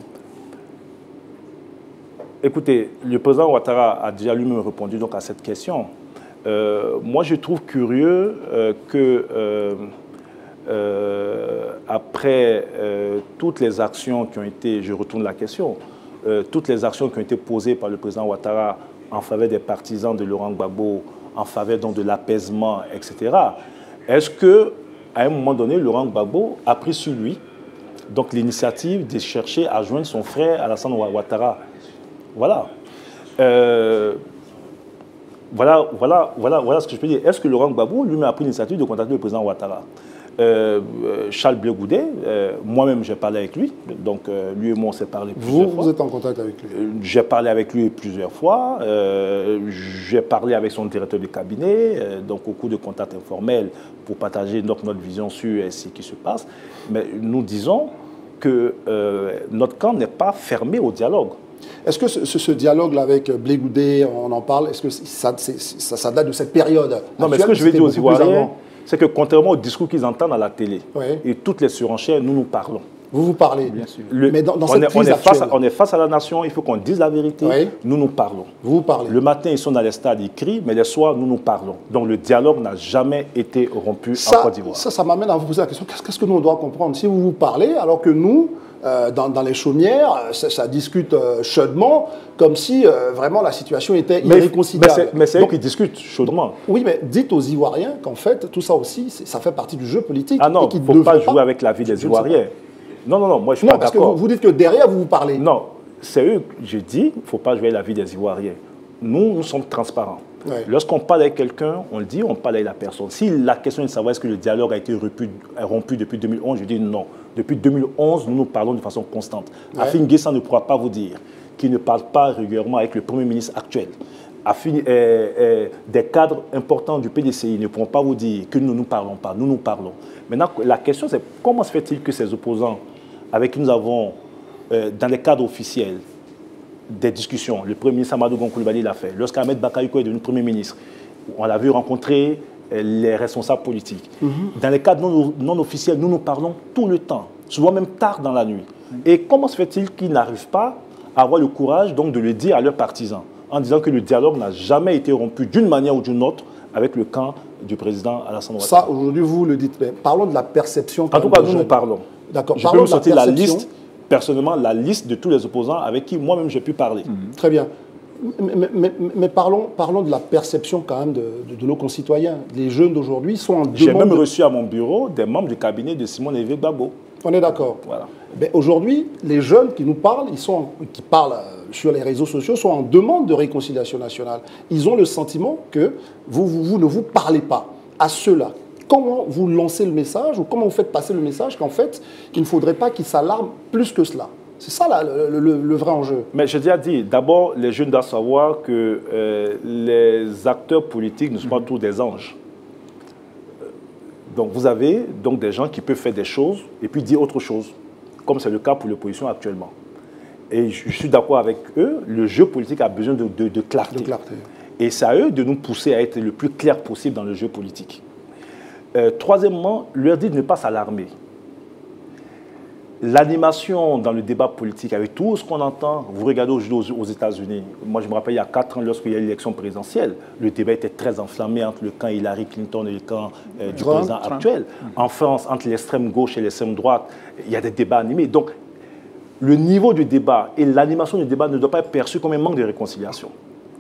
Écoutez, le président Ouattara a déjà lui-même répondu donc à cette question. Euh, moi, je trouve curieux euh, que euh, euh, après euh, toutes les actions qui ont été, je retourne la question, euh, toutes les actions qui ont été posées par le président Ouattara en faveur des partisans de Laurent Gbagbo, en faveur donc de l'apaisement, et cetera. Est-ce qu'à un moment donné, Laurent Gbagbo a pris sur lui donc l'initiative de chercher à joindre son frère Alassane Ouattara? Voilà. Euh, voilà, voilà, voilà, voilà ce que je peux dire. Est-ce que Laurent Gbagbo lui-même a pris l'initiative de contacter le président Ouattara? Euh, Charles Blé Goudé, euh, moi-même j'ai parlé avec lui, donc euh, lui et moi on s'est parlé plusieurs vous, fois. Vous êtes en contact avec lui? euh, J'ai parlé avec lui plusieurs fois, euh, j'ai parlé avec son directeur de cabinet, euh, donc au cours de contacts informels pour partager donc, notre vision sur ce qui se passe. Mais nous disons que euh, notre camp n'est pas fermé au dialogue. Est-ce que ce, ce, ce dialogue-là avec Blé Goudé, on en parle, est-ce que ça, ça, ça date de cette période? Non, mais ce que je vais dire aux Ivoiriens, c'est que contrairement au discours qu'ils entendent à la télé, oui. et toutes les surenchères, nous nous parlons. Vous vous parlez, bien sûr. Le, mais dans, dans on, cette est, crise on, est face à, actuelle, on est face à la nation, il faut qu'on dise la vérité, oui. nous nous parlons. Vous vous parlez. Le matin, ils sont dans les stades, ils crient, mais les soirs, nous nous parlons. Donc le dialogue n'a jamais été rompu ça, en Côte d'Ivoire. Ça, ça m'amène à vous poser la question, qu'est-ce que nous on doit comprendre? Si vous vous parlez, alors que nous, euh, dans, dans les chaumières, ça, ça discute euh, chaudement, comme si euh, vraiment la situation était mais, irréconciliable. Mais c'est eux qui discutent chaudement. Oui, mais dites aux Ivoiriens qu'en fait, tout ça aussi, ça fait partie du jeu politique. Ah non, il ne faut pas jouer pas... avec la vie des Ivoiriens. Non, non, non, moi je suis non, pas d'accord. Non, parce que vous, vous dites que derrière, vous vous parlez. Non, c'est eux, je dis, il ne faut pas jouer avec la vie des Ivoiriens. Nous, nous sommes transparents. Ouais. Lorsqu'on parle avec quelqu'un, on le dit, on parle avec la personne. Si la question est de savoir est-ce que le dialogue a été rompu, rompu depuis deux mille onze, je dis non. Depuis deux mille onze, nous nous parlons de façon constante. Ouais. Afin Guessan ne pourra pas vous dire qu'il ne parle pas régulièrement avec le Premier ministre actuel. Afin, euh, euh, des cadres importants du P D C I ne pourront pas vous dire que nous ne nous parlons pas. Nous nous parlons. Maintenant, la question, c'est comment se fait-il que ces opposants avec qui nous avons, euh, dans les cadres officiels, des discussions. Le Premier ministre Amadou Gon Coulibaly l'a fait. Lorsqu'Ahmed Bakayoko est devenu Premier ministre, on l'a vu rencontrer les responsables politiques. Mm-hmm. Dans les cadres non, non officiels, nous nous parlons tout le temps, souvent même tard dans la nuit. Mm-hmm. Et comment se fait-il qu'ils n'arrivent pas à avoir le courage donc, de le dire à leurs partisans, en disant que le dialogue n'a jamais été rompu d'une manière ou d'une autre avec le camp du président Alassane Ouattara. Ça, aujourd'hui, vous le dites. Mais parlons de la perception. En tout cas, nous nous parlons. D'accord. Je peux vous sortir la liste. Personnellement, la liste de tous les opposants avec qui moi-même j'ai pu parler. Mmh. Très bien. Mais, mais, mais parlons, parlons de la perception quand même de, de, de nos concitoyens. Les jeunes d'aujourd'hui sont en demande... J'ai même reçu à mon bureau des membres du cabinet de Simone Evé Gbagbo. On est d'accord. Voilà. Aujourd'hui, les jeunes qui nous parlent, ils sont, qui parlent sur les réseaux sociaux, sont en demande de réconciliation nationale. Ils ont le sentiment que vous, vous, vous ne vous parlez pas à ceux-là. Comment vous lancez le message ou comment vous faites passer le message qu'en fait, qu'il ne faudrait pas qu'ils s'alarment plus que cela? C'est ça là, le, le, le vrai enjeu. Mais j'ai déjà dit, d'abord, les jeunes doivent savoir que euh, les acteurs politiques ne sont pas tous des anges. Donc vous avez donc des gens qui peuvent faire des choses et puis dire autre chose, comme c'est le cas pour l'opposition actuellement. Et je suis d'accord avec eux, le jeu politique a besoin de, de, de clarté. De clarté. Et c'est à eux de nous pousser à être le plus clair possible dans le jeu politique. Euh, troisièmement, leur dire de ne pas s'alarmer. L'animation dans le débat politique, avec tout ce qu'on entend, vous regardez aujourd'hui aux, aux États-Unis, moi je me rappelle il y a quatre ans, lorsqu'il y a eu l'élection présidentielle, le débat était très enflammé entre le camp Hillary Clinton et le camp euh, du Trump, président Trump. actuel. En France, entre l'extrême gauche et l'extrême droite, il y a des débats animés. Donc, le niveau du débat et l'animation du débat ne doit pas être perçu comme un manque de réconciliation.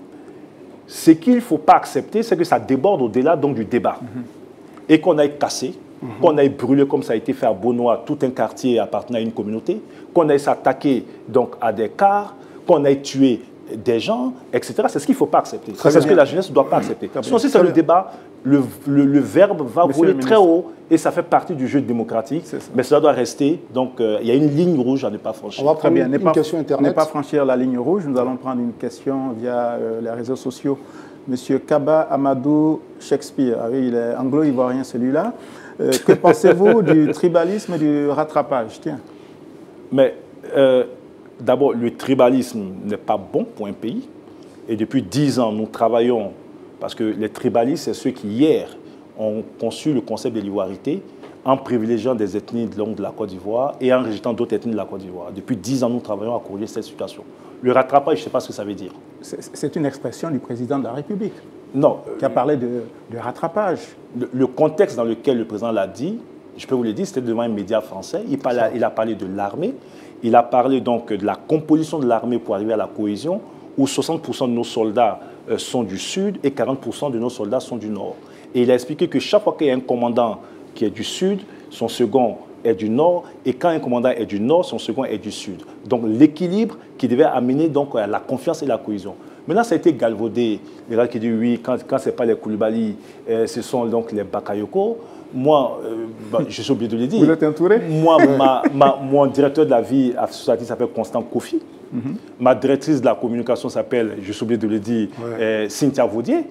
Ce qu'il ne faut pas accepter, c'est que ça déborde au-delà donc du débat. Mm-hmm. Et qu'on aille casser, mm-hmm. qu'on aille brûler comme ça a été fait à Beaunois, tout un quartier appartenant à une communauté, qu'on aille s'attaquer donc à des cars, qu'on aille tuer des gens, et cetera. C'est ce qu'il ne faut pas accepter. C'est ce que la jeunesse ne doit pas accepter. Mmh. Sinon, si c'est le débat, le, le, le verbe va Monsieur voler très haut et ça fait partie du jeu démocratique. Mais cela doit rester. Donc, euh, il y a une ligne rouge à ne pas franchir. On va prendre une, une pas, question Internet. Ne pas franchir la ligne rouge. Nous allons prendre une question via euh, les réseaux sociaux. Monsieur Kaba Amadou Shakespeare, ah oui, il est anglo-ivoirien celui-là. Euh, que pensez-vous du tribalisme et du rattrapage? Tiens. Mais euh, d'abord, le tribalisme n'est pas bon pour un pays. Et depuis dix ans, nous travaillons, parce que les tribalistes, c'est ceux qui, hier, ont conçu le concept de l'ivoirité en privilégiant des ethnies de de la Côte d'Ivoire et en rejetant d'autres ethnies de la Côte d'Ivoire. Depuis dix ans, nous travaillons à corriger cette situation. Le rattrapage, je ne sais pas ce que ça veut dire. C'est une expression du président de la République. Non. Qui a parlé de, de rattrapage. Le, le contexte dans lequel le président l'a dit, je peux vous le dire, c'était devant un média français. Il, parlait, il a parlé de l'armée. Il a parlé donc de la composition de l'armée pour arriver à la cohésion, où soixante pour cent de nos soldats euh, sont du sud et quarante pour cent de nos soldats sont du nord. Et il a expliqué que chaque fois qu'il y a un commandant qui est du sud, son second est du nord, et quand un commandant est du nord, son second est du sud. Donc l'équilibre qui devait amener donc à la confiance et la cohésion. Maintenant, ça a été galvaudé. Les gars qui disent oui, quand, quand ce n'est pas les Coulibaly, euh, ce sont donc les Bakayoko. Moi, euh, bah, je suis obligé de le dire. Vous êtes entouré? Moi, ma, ma, mon directeur de la vie associative s'appelle Constant Kofi. Mm-hmm. Ma directrice de la communication s'appelle, je suis obligé de le dire, ouais. euh, Cynthia Vaudier.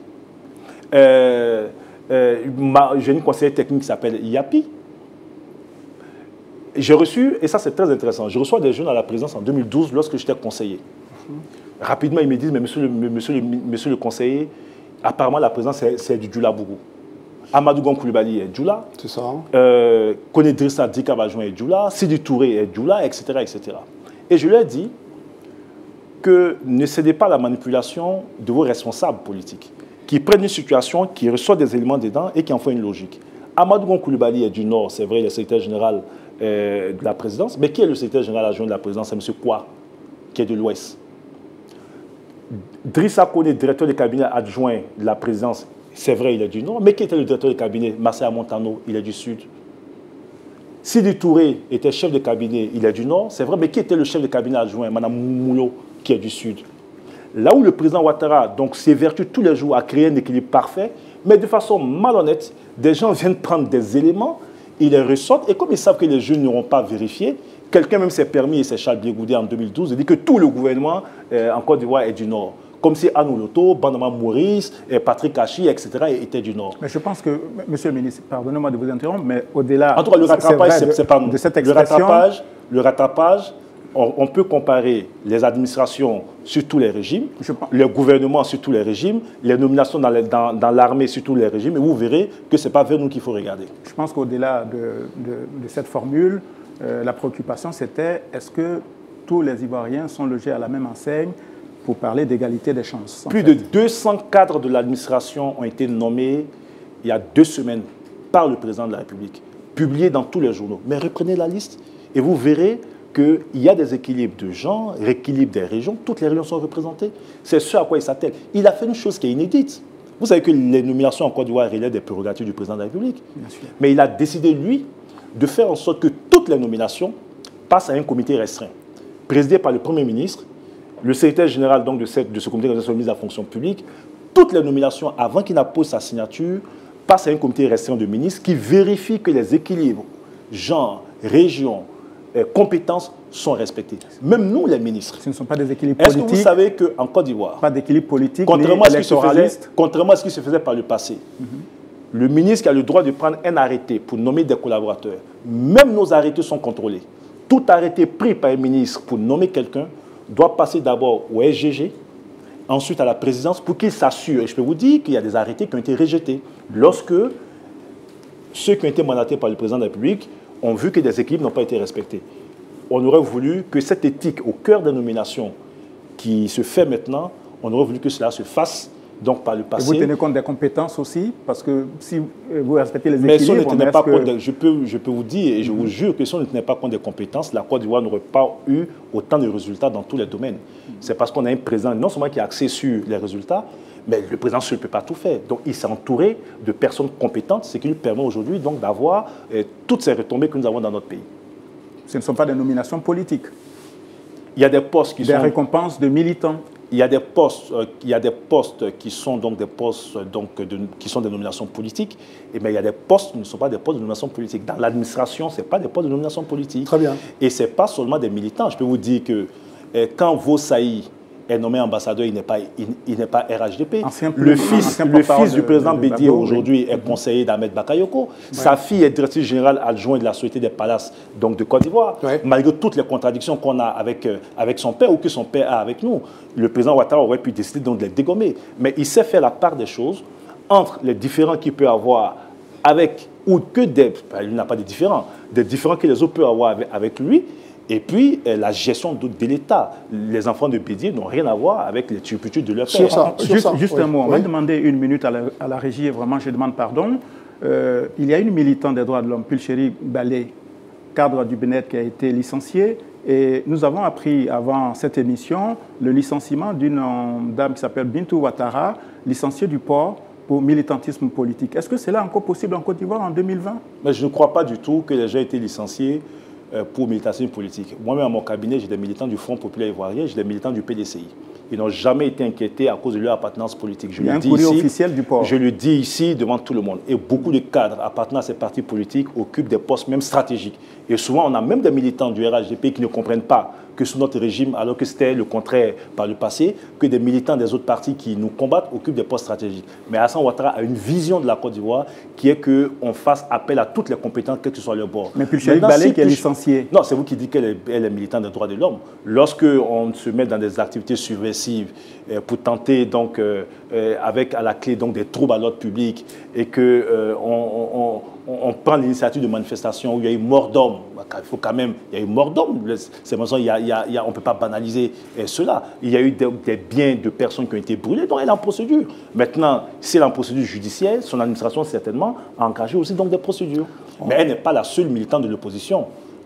Euh, euh, J'ai une conseillère technique qui s'appelle Yapi. J'ai reçu, et ça c'est très intéressant, je reçois des jeunes à la présidence en deux mille douze lorsque j'étais conseiller. Mm-hmm. Rapidement, ils me disent, mais monsieur le, monsieur le, monsieur le conseiller, apparemment la présidence c'est du Djoula Bougou. Amadou Gon Coulibaly est Djoula. C'est ça. Euh, Koné Drissa Dikabajon est Djoula. Sidi Touré est Djoula, et cetera, et cetera. Et je leur ai dit que ne cédez pas à la manipulation de vos responsables politiques, qui prennent une situation, qui reçoivent des éléments dedans et qui en font une logique. Amadou Gon Coulibaly est du Nord, c'est vrai, il est secrétaire général euh, de la présidence. Mais qui est le secrétaire général adjoint de la présidence? C'est M. Kwa, qui est de l'Ouest. Drissa Kone, directeur de cabinet adjoint de la présidence, c'est vrai, il est du Nord. Mais qui était le directeur de cabinet? Marcel Montano, il est du Sud. Sidi Touré était chef de cabinet, il est du Nord, c'est vrai. Mais qui était le chef de cabinet adjoint? Mme Moulo, qui est du Sud. Là où le président Ouattara donc s'évertue tous les jours à créer un équilibre parfait, mais de façon malhonnête, des gens viennent prendre des éléments, ils les ressortent, et comme ils savent que les jeunes n'auront pas vérifié, quelqu'un même s'est permis, et c'est Charles Biégoudé en deux mille douze, de dire que tout le gouvernement euh, en Côte d'Ivoire est du Nord. Comme si Anou Loto, Bandama Maurice, et Patrick Hachi, et cetera étaient du Nord. Mais je pense que, Monsieur le ministre, pardonnez-moi de vous interrompre, mais au-delà... En tout cas, le rattrapage, c'est pas nous. De cette le rattrapage, le rattrapage on, on peut comparer les administrations sur tous les régimes, le gouvernement sur tous les régimes, les nominations dans, dans, dans l'armée sur tous les régimes, et vous verrez que ce n'est pas vers nous qu'il faut regarder. Je pense qu'au-delà de, de, de cette formule, euh, la préoccupation c'était est-ce que tous les Ivoiriens sont logés à la même enseigne pour parler d'égalité des chances? Plus fait. de deux cents cadres de l'administration ont été nommés il y a deux semaines par le président de la République, publiés dans tous les journaux. Mais reprenez la liste et vous verrez qu'il y a des équilibres de genre, rééquilibre des régions, toutes les régions sont représentées. C'est ce à quoi il s'attelle. Il a fait une chose qui est inédite. Vous savez que les nominations en Côte d'Ivoire relèvent des prérogatives du président de la République. Mais il a décidé, lui, de faire en sorte que toutes les nominations passent à un comité restreint, présidé par le Premier ministre, le secrétaire général donc, de, cette, de ce comité de mise à la fonction publique. Toutes les nominations, avant qu'il n'appose sa signature, passent à un comité restreint de ministres qui vérifie que les équilibres, genre, région, euh, compétences sont respectés. Même nous, les ministres. Ce ne sont pas des équilibres politiques. Est-ce que vous savez qu'en Côte d'Ivoire, pas d'équilibre politique, contrairement à, ce qui se faisait, contrairement à ce qui se faisait par le passé, mm-hmm. le ministre qui a le droit de prendre un arrêté pour nommer des collaborateurs, même nos arrêtés sont contrôlés. Tout arrêté pris par un ministre pour nommer quelqu'un doit passer d'abord au S G G, ensuite à la présidence, pour qu'il s'assure. Et je peux vous dire qu'il y a des arrêtés qui ont été rejetés lorsque ceux qui ont été mandatés par le président de la République ont vu que des équilibres n'ont pas été respectés. On aurait voulu que cette éthique au cœur des nominations qui se fait maintenant, on aurait voulu que cela se fasse donc par le passé. Et vous tenez compte des compétences aussi, parce que si vous respectez les équilibres... Mais si on ne tenait pas compte, de, je, peux, je peux vous dire, et je mm-hmm. vous jure que si on ne tenait pas compte des compétences, la Côte d'Ivoire n'aurait pas eu autant de résultats dans tous les domaines. Mm-hmm. C'est parce qu'on a un président non seulement qui a axé sur les résultats, mais le président ne peut pas tout faire. Donc il s'est entouré de personnes compétentes, ce qui lui permet aujourd'hui d'avoir eh, toutes ces retombées que nous avons dans notre pays. Ce ne sont pas des nominations politiques. Il y a des postes qui des sont... Des récompenses de militants. Il y a des postes, euh, il y a des postes qui sont donc des postes donc de, qui sont des nominations politiques, et mais il y a des postes qui ne sont pas des postes de nomination politique. Dans l'administration, ce n'est pas des postes de nomination politique. Très bien. Et ce n'est pas seulement des militants. Je peux vous dire que euh, quand Vossaï est nommé ambassadeur, il n'est pas, il, il n'est pas R H D P. Ancien le fils, le fils du président de, de, de Bédié aujourd'hui oui. est conseiller d'Ahmed Bakayoko. Ouais. Sa fille est directrice générale adjointe de la Société des Palaces donc de Côte d'Ivoire. Ouais. Malgré toutes les contradictions qu'on a avec, euh, avec son père ou que son père a avec nous, le président Ouattara aurait pu décider donc de les dégommer. Mais il sait faire la part des choses entre les différends qu'il peut avoir avec, ou que des, il n'a pas de différends, des différends que les autres peuvent avoir avec, avec lui. Et puis, euh, la gestion de, de l'État. Les enfants de Bédié n'ont rien à voir avec les turpitudes de leur père. Ça, juste ça. juste oui. un mot. On oui. va demander une minute à la, à la régie. Et vraiment, je demande pardon. Euh, il y a une militante des droits de l'homme, Pulchéri Balé, cadre du B N E T, qui a été licenciée. Et nous avons appris avant cette émission le licenciement d'une dame qui s'appelle Bintou Ouattara, licenciée du port pour militantisme politique. Est-ce que c'est là encore possible en Côte d'Ivoire en deux mille vingt? Mais je ne crois pas du tout que les gens aient été licenciés pour militantisme politique. Moi-même, à mon cabinet, j'ai des militants du Front populaire ivoirien, j'ai des militants du P D C I. Ils n'ont jamais été inquiétés à cause de leur appartenance politique. Je Il y a le un dis courrier ici, officiel du port. Je le dis ici devant tout le monde. Et beaucoup de cadres appartenant à ces partis politiques occupent des postes même stratégiques. Et souvent, on a même des militants du R H D P qui ne comprennent pas que sous notre régime, alors que c'était le contraire par le passé, que des militants des autres partis qui nous combattent occupent des postes stratégiques. Mais Alassane Ouattara a une vision de la Côte d'Ivoire qui est qu'on fasse appel à toutes les compétences, quel que soit leur bord. Mais Pulchéri Balé qui est licencié. Non, c'est vous qui dites qu'elle est, elle est militante des droits de l'homme. Lorsqu'on se met dans des activités subversives euh, pour tenter, donc, euh, euh, avec à la clé donc, des troubles à l'ordre public et qu'on euh, on, on, on prend l'initiative de manifestations où il y a eu mort d'homme, il faut quand même, il y a eu mort d'homme, c'est il y a, il y a, il y a, on ne peut pas banaliser euh, cela. Il y a eu des, des biens de personnes qui ont été brûlés, donc elle est en procédure. Maintenant, si elle est en procédure judiciaire, son administration certainement a engagé aussi donc des procédures. Oh. Mais elle n'est pas la seule militante de l'opposition.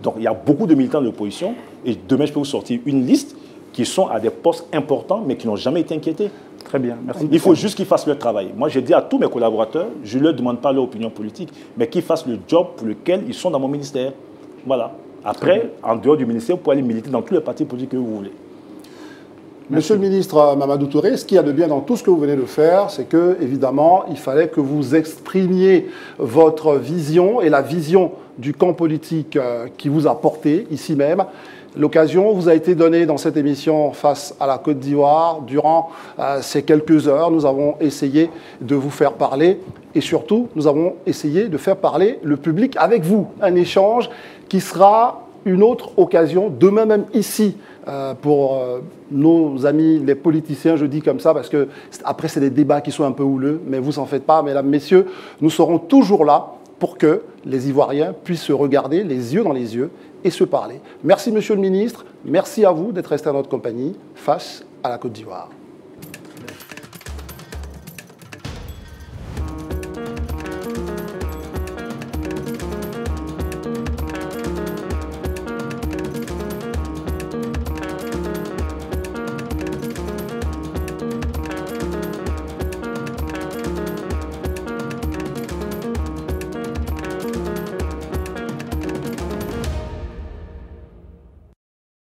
Donc il y a beaucoup de militants de l'opposition, et demain je peux vous sortir une liste qui sont à des postes importants, mais qui n'ont jamais été inquiétés. Très bien, merci. Il faut juste qu'ils fassent leur travail. Moi, je dis à tous mes collaborateurs, je ne leur demande pas leur opinion politique, mais qu'ils fassent le job pour lequel ils sont dans mon ministère. Voilà. Après, en dehors du ministère, vous pouvez aller militer dans tous les partis politiques que vous voulez. Monsieur le ministre Mamadou Touré, ce qu'il y a de bien dans tout ce que vous venez de faire, c'est que, évidemment, il fallait que vous exprimiez votre vision et la vision du camp politique qui vous a porté ici même. L'occasion vous a été donnée dans cette émission face à la Côte d'Ivoire. Durant euh, ces quelques heures, nous avons essayé de vous faire parler et surtout, nous avons essayé de faire parler le public avec vous. Un échange qui sera une autre occasion, demain même ici, euh, pour euh, nos amis, les politiciens, je dis comme ça, parce que après, c'est des débats qui sont un peu houleux, mais vous en faites pas, mesdames, messieurs, nous serons toujours là pour que les Ivoiriens puissent se regarder les yeux dans les yeux et se parler. Merci, monsieur le ministre. Merci à vous d'être resté à notre compagnie face à la Côte d'Ivoire.